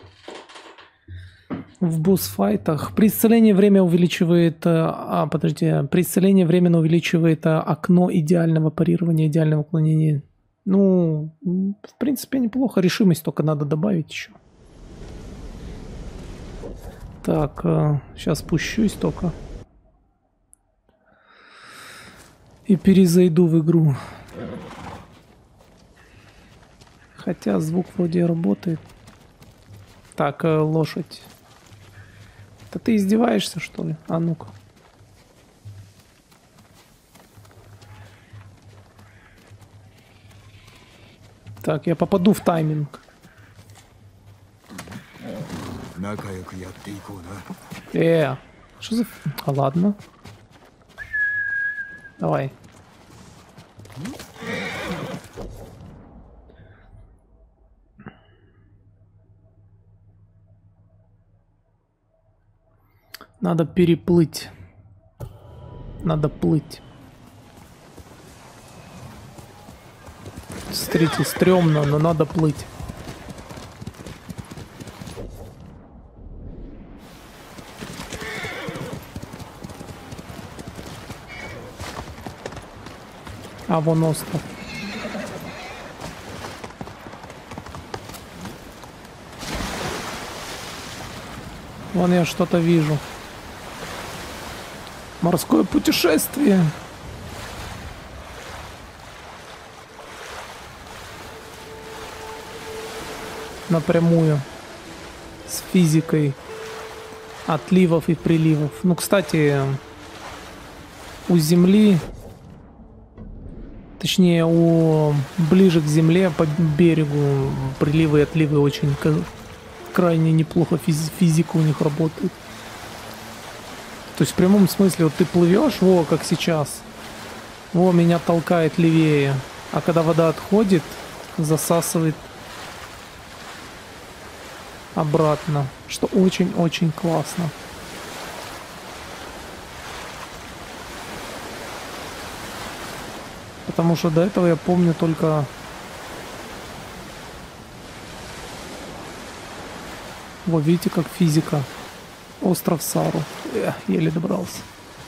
В босс-файтах. При исцелении время увеличивает... А, подожди. При исцелении временно увеличивает окно идеального парирования, идеального уклонения. Ну, в принципе, неплохо. Решимость только надо добавить еще. Так, сейчас спущусь только. И перезайду в игру. Хотя звук вроде работает. Так, лошадь. Да ты издеваешься, что ли? А ну-ка. Так, я попаду в тайминг. Э, что за... А, ладно. Давай. Надо переплыть. Надо плыть. Смотрите, стрёмно, но надо плыть. А вон остров. Вон я что-то вижу. Морское путешествие. Напрямую. С физикой отливов и приливов. Ну, кстати, у Земли... Точнее, у ближе к земле, по берегу, приливы и отливы очень крайне неплохо физ физика у них работает. То есть в прямом смысле, вот ты плывешь, во, как сейчас, во, меня толкает левее, а когда вода отходит, засасывает обратно, что очень-очень классно. Потому что до этого я помню только Вот видите, как физика. Остров Сару. Эх, еле добрался.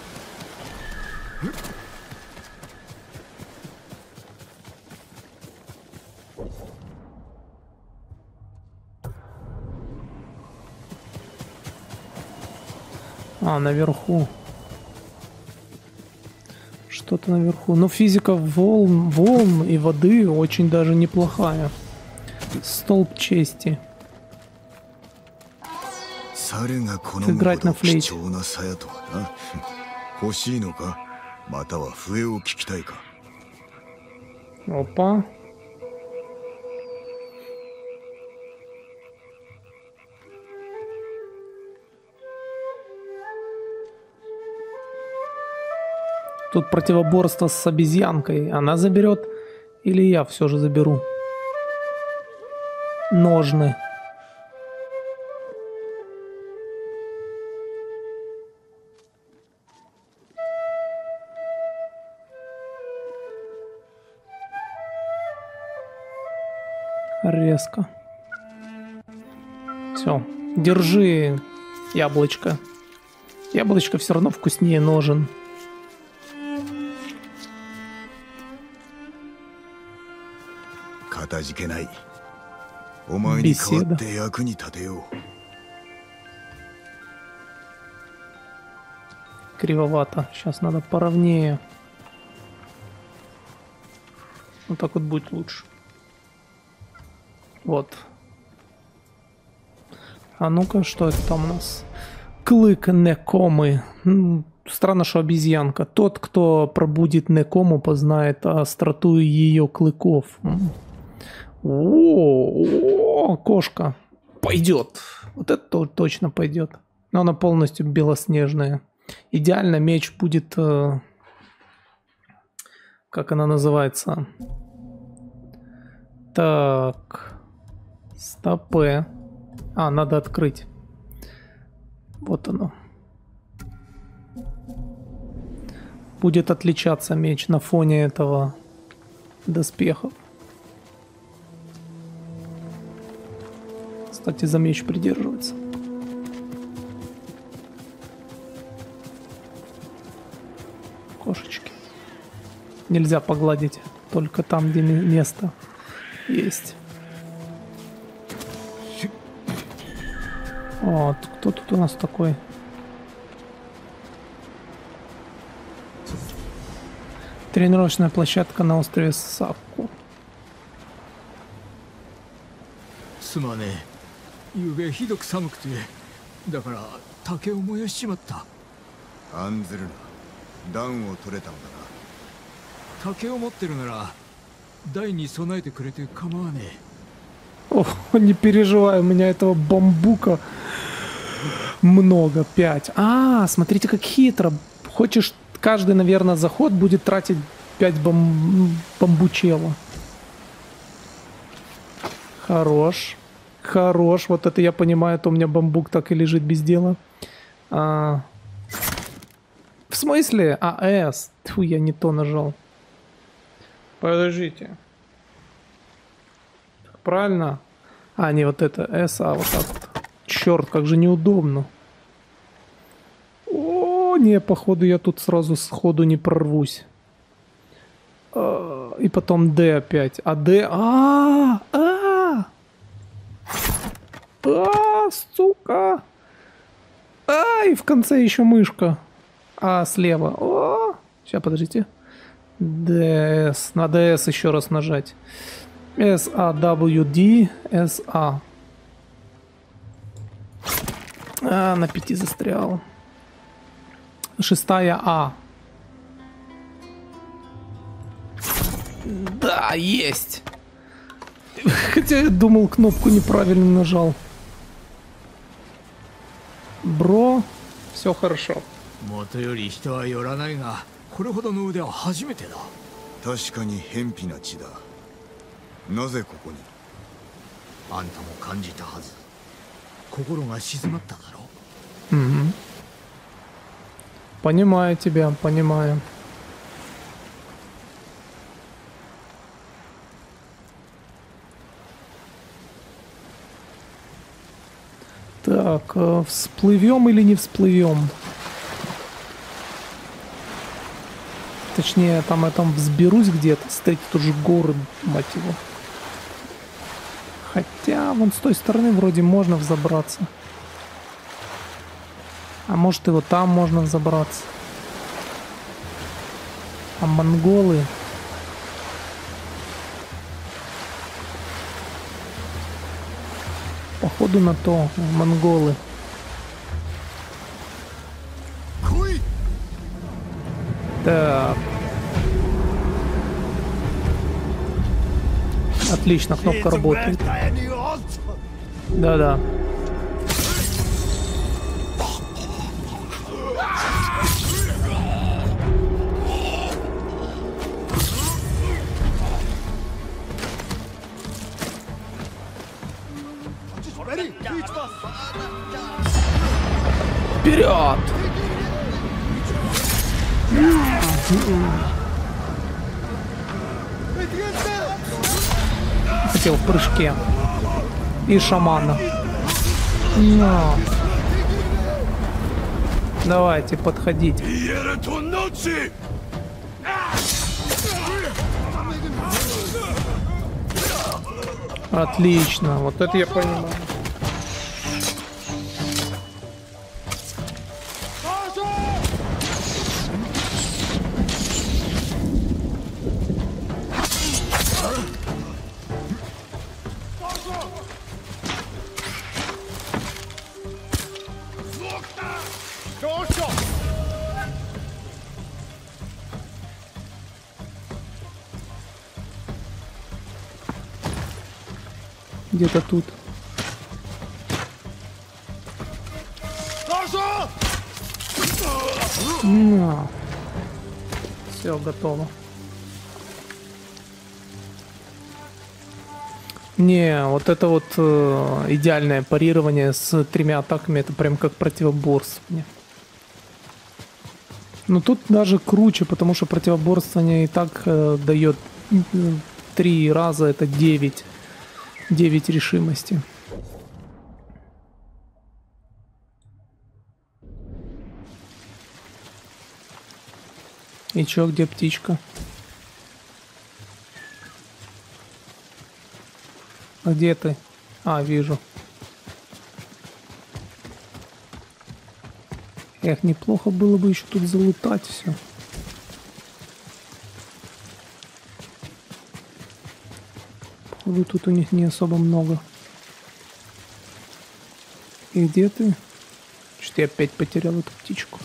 А, наверху. Что-то наверху. Но физика волн, волн и воды очень даже неплохая. Столб чести. Играть на флейте. Опа. Тут противоборство с обезьянкой. Она заберет или я все же заберу? Ножны. Резко. Все. Держи яблочко. Яблочко все равно вкуснее ножен. Беседа. Кривовато. Сейчас надо поровнее. Вот так вот будет лучше. Вот. А ну-ка, что это там у нас? Клык Некомы. Странно, что обезьянка. Тот, кто пробудит Некому, познает остроту ее клыков. О, о, кошка. Пойдет. Вот это точно пойдет. Но она полностью белоснежная. Идеально меч будет... Э, как она называется? Так... Стопе. А, надо открыть. Вот оно. Будет отличаться меч на фоне этого доспехов. Кстати, за меч придерживается. Кошечки. Нельзя погладить, только там, где место есть. Вот, кто тут у нас такой? Тренировочная площадка на острове Сакку. すまねえ。ゆうべひどく寒くて、だから竹を燃やしちまった。案ずるな。暖を取れたのだな。竹を持ってるなら台に備えてくれて構わねえ。 О, не переживай, у меня этого бамбука много, пять. А, смотрите, как хитро. Хочешь, каждый, наверное, заход будет тратить пять бам... бамбучела. Хорош. Хорош. Вот это я понимаю, то у меня бамбук так и лежит без дела. А... В смысле? А, С. Тьфу, я не то нажал. Подождите. Правильно? А, не вот это S, а вот так вот. Черт, как же неудобно. О, не, походу я тут сразу сходу не прорвусь. А, и потом D опять. А D... А, а, а, сука. А, и в конце еще мышка. А, слева. О, сейчас, подождите. D S. Надо S еще раз нажать. S A W D S A. А, на пяти застрял. Шестая А. Да, есть. Хотя я думал, кнопку неправильно нажал. Бро, все хорошо. 元より人は寄らないが、これほどの腕は初めてだ。確かに偏僻な地だ。なぜここに？あんたも感じたはず。心が静まっただろう。 Угу. Понимаю тебя, понимаю. Так, э, всплывем или не всплывем? Точнее, там я там взберусь где-то, встретить тот же город, мать его. Хотя, вон с той стороны вроде можно взобраться. А может и вот там можно взобраться. А монголы... Походу на то, монголы. Так. Отлично, кнопка работает. Да-да. Вперед! Хотел в прыжке. И шамана. Но. Давайте, подходите. Отлично, вот это я понимаю. Где-то тут. На. Все, готово. Не, вот это вот э, идеальное парирование с тремя атаками, это прям как противоборствование. Но тут даже круче, потому что противоборствование и так э, дает три раза, это девять. девять решимости. И чё, где птичка? А где ты? А, вижу. Эх, неплохо было бы еще тут залутать все. Походу, тут у них не особо много. И где ты? Что-то я опять потерял эту птичку.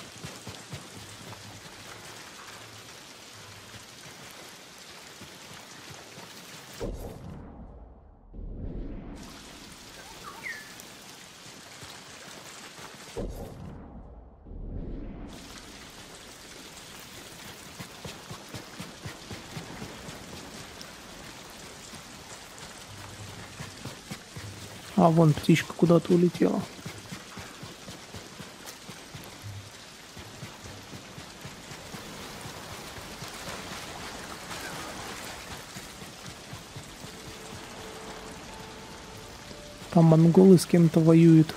А вон птичка куда-то улетела. Там монголы с кем-то воюют.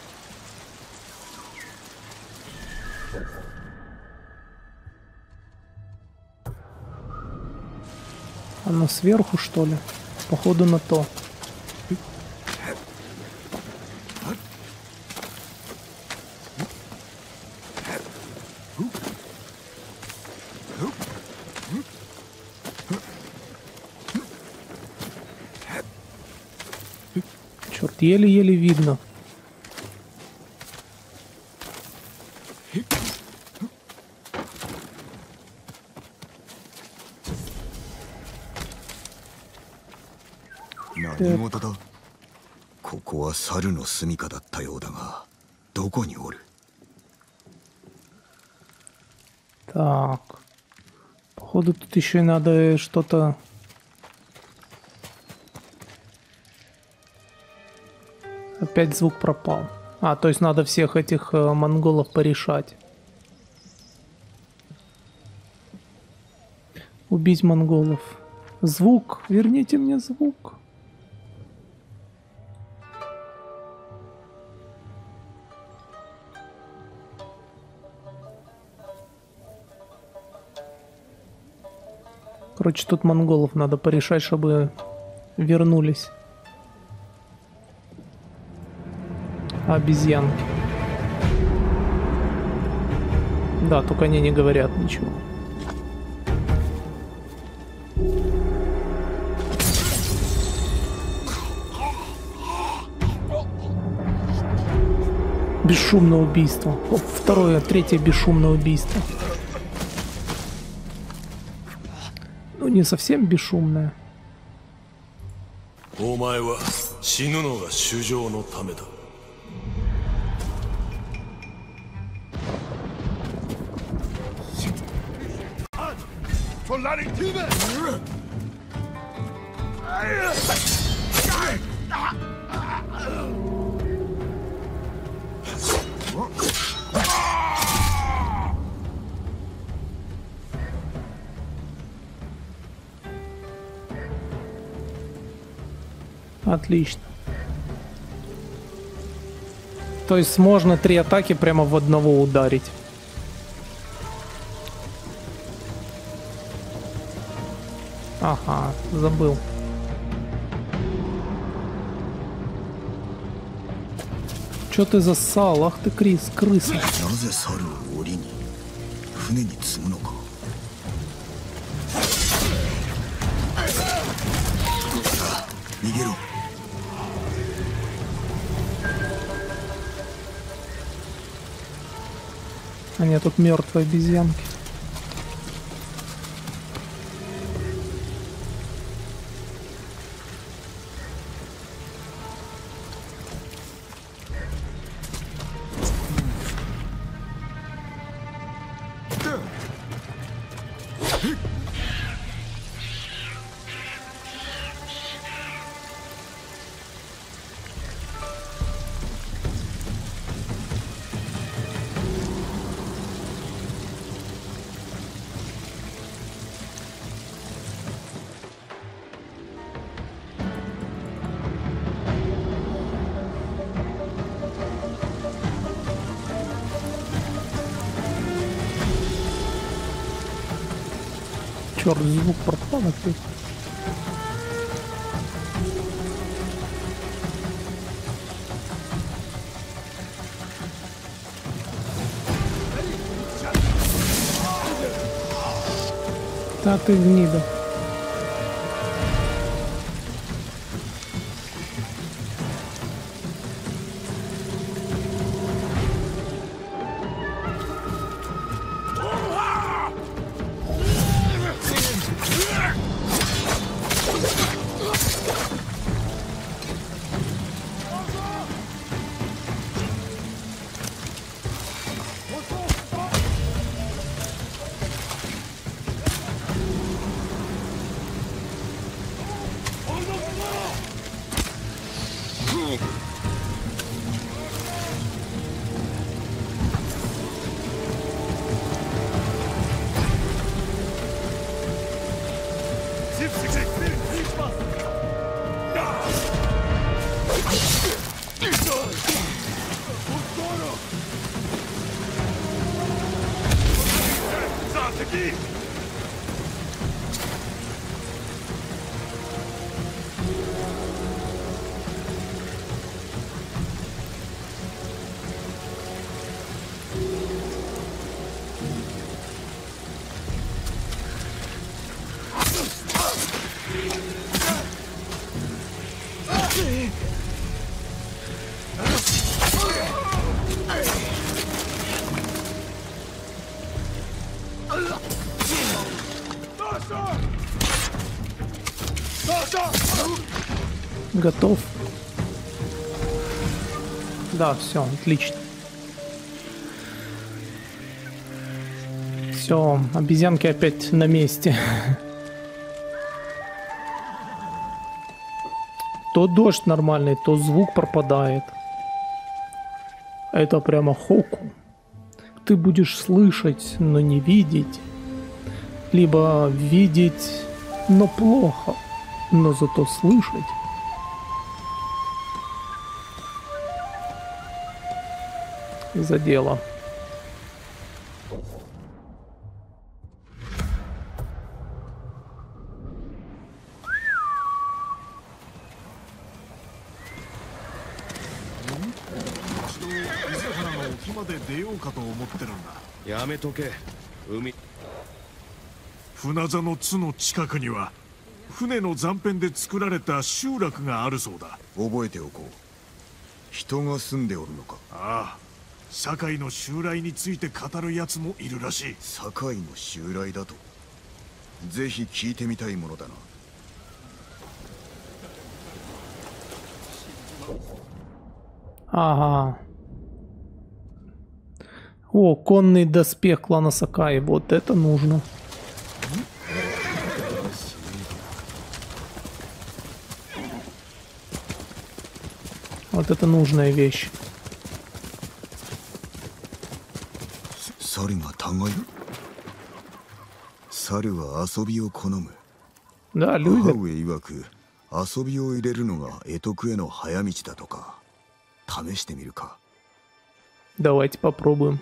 Оно сверху, что ли? Походу на то. Черт, еле-еле видно. Так. Походу тут еще и надо что-то... Опять звук пропал. А, то есть надо всех этих э, монголов порешать. Убить монголов. Звук. Верните мне звук. Короче, тут монголов надо порешать, чтобы вернулись. Обезьянки. Да, только они не говорят ничего. Бесшумное убийство. О, второе, третье бесшумное убийство. Ну, не совсем бесшумное. お前は死ぬのが衆生のためだ。 Отлично. То есть можно три атаки прямо в одного ударить. Ага, забыл. Чё ты зассал? Ах ты, Крис, крыса. А нет, тут мертвые обезьянки. Черт, звук пропал опять. Да ты гнида. Готов. Да, все, отлично. Все, обезьянки опять на месте. То дождь нормальный, то звук пропадает. Это прямо хоку. Ты будешь слышать, но не видеть. Либо видеть, но плохо, но зато слышать. За дело. 出ようかと思ってるんだ。 やめとけ。海。 船座の津の近くには船の残片で作られた集落があるそうだ。 覚えておこう。人が住んでおるのか。 ああ、堺の襲来について語るやつもいるらしい。 堺の襲来だと。ぜひ聞いてみたいものだな。 Ага. О, конный доспех клана Сакаи. Вот это нужно. Вот это нужная вещь. Да, любят. Давайте попробуем.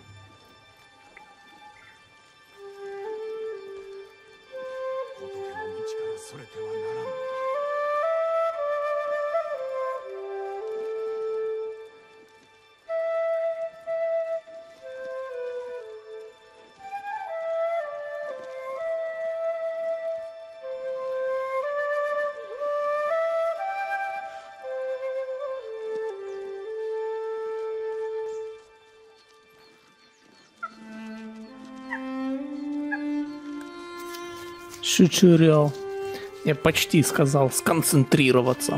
Шичириал. Я почти сказал сконцентрироваться.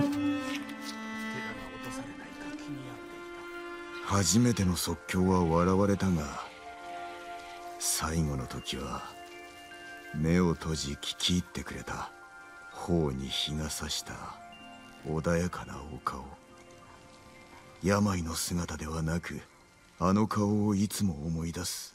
初めての即興は笑われたが、最後の時は目を閉じ聞き入ってくれた。頬に日が差した穏やかなお顔。病の姿ではなく、あの顔をいつも思い出す。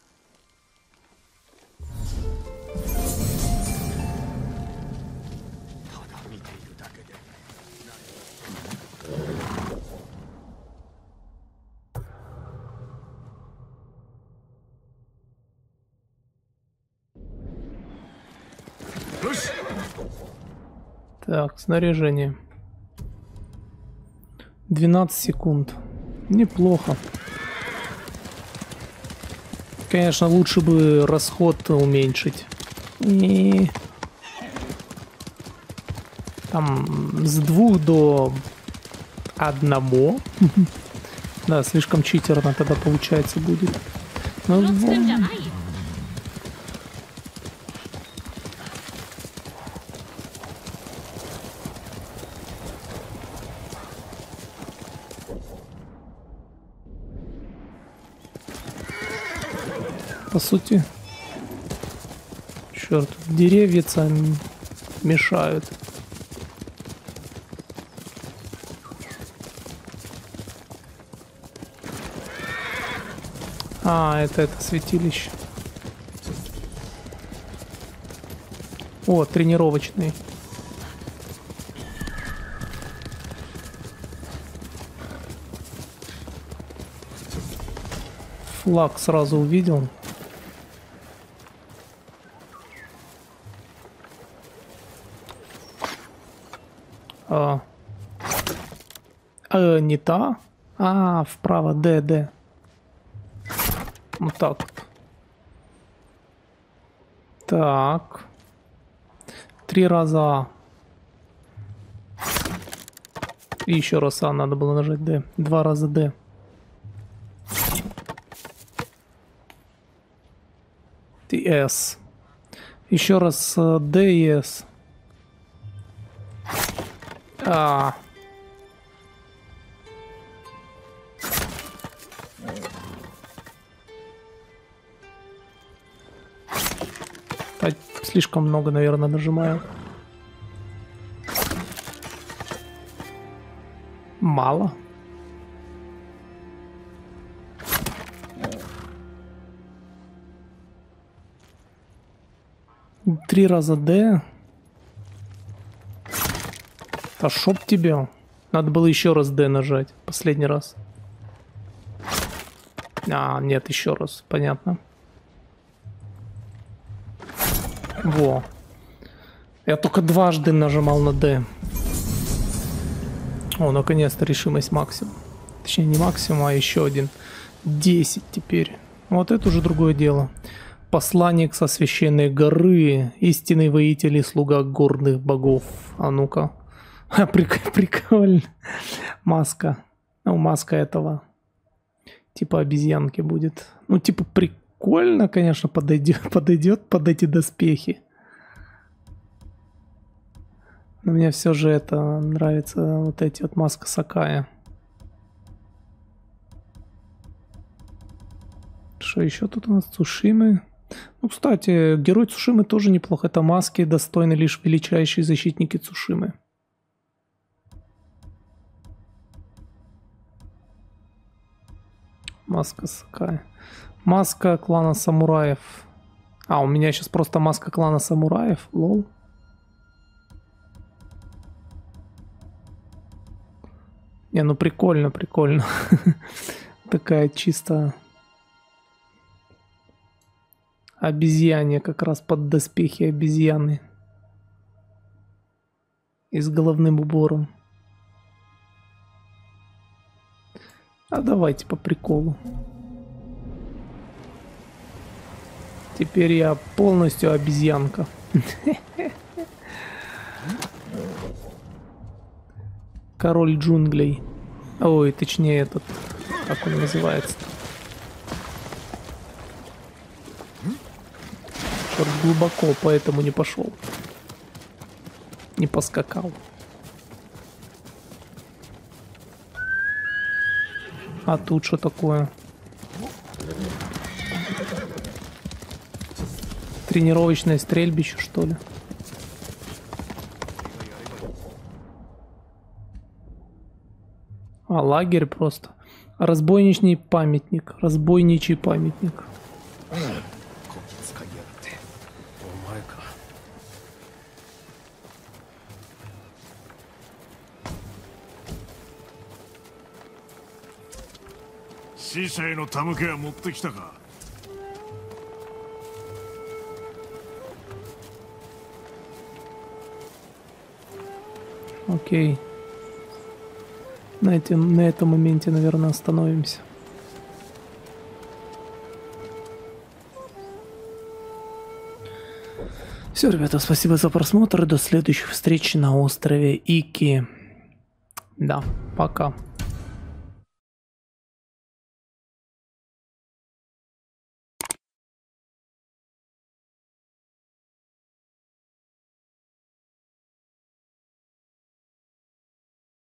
Так, снаряжение. двенадцать секунд. Неплохо. Конечно, лучше бы расход уменьшить. И... Там с двух до одного. Да, слишком читерно тогда получается будет. Ну, по сути, черт, деревья мешают. А, это это святилище. О, тренировочный. Флаг сразу увидел. А, а, не та? А, вправо, Д, Д. Вот так вот. Так. Три раза. И еще раз А надо было нажать Д. Два раза Д. И С. Еще раз Д и С. А. Слишком много, наверное, нажимаю. Мало. Три раза Д. А шоп тебе. Надо было еще раз Д нажать. Последний раз. А, нет, еще раз. Понятно. Во. Я только дважды нажимал на D. О, наконец-то решимость максимум. Точнее, не максимум, а еще один. десять теперь. Вот это уже другое дело. Посланник со священной горы, истинный воитель и слуга горных богов. А ну-ка. Прик- прикольно. Маска. Ну, маска этого. Типа обезьянки будет. Ну, типа прикольно, конечно, подойдет, подойдет под эти доспехи. Но мне все же это нравится, вот эти вот маска Сакая. Что еще тут у нас? Цушимы. Ну, кстати, герой Цушимы тоже неплохо. Это маски достойны лишь величайшие защитники Цушимы. Маска Сакая. Маска клана самураев. А, у меня сейчас просто маска клана самураев. Лол. Не, ну прикольно, прикольно. Такая чисто обезьяне, как раз под доспехи обезьяны. И с головным убором. А давайте по приколу. Теперь я полностью обезьянка. Король джунглей. Ой, точнее этот, как он называется. Черт, глубоко, поэтому не пошел. Не поскакал. А тут что такое? Тренировочное стрельбище, что ли? А, лагерь просто. Разбойничий памятник. Разбойничий памятник. Окей. На, этим, на этом моменте, наверное, остановимся. Все, ребята, спасибо за просмотр. До следующих встреч на острове Ики. Да, пока.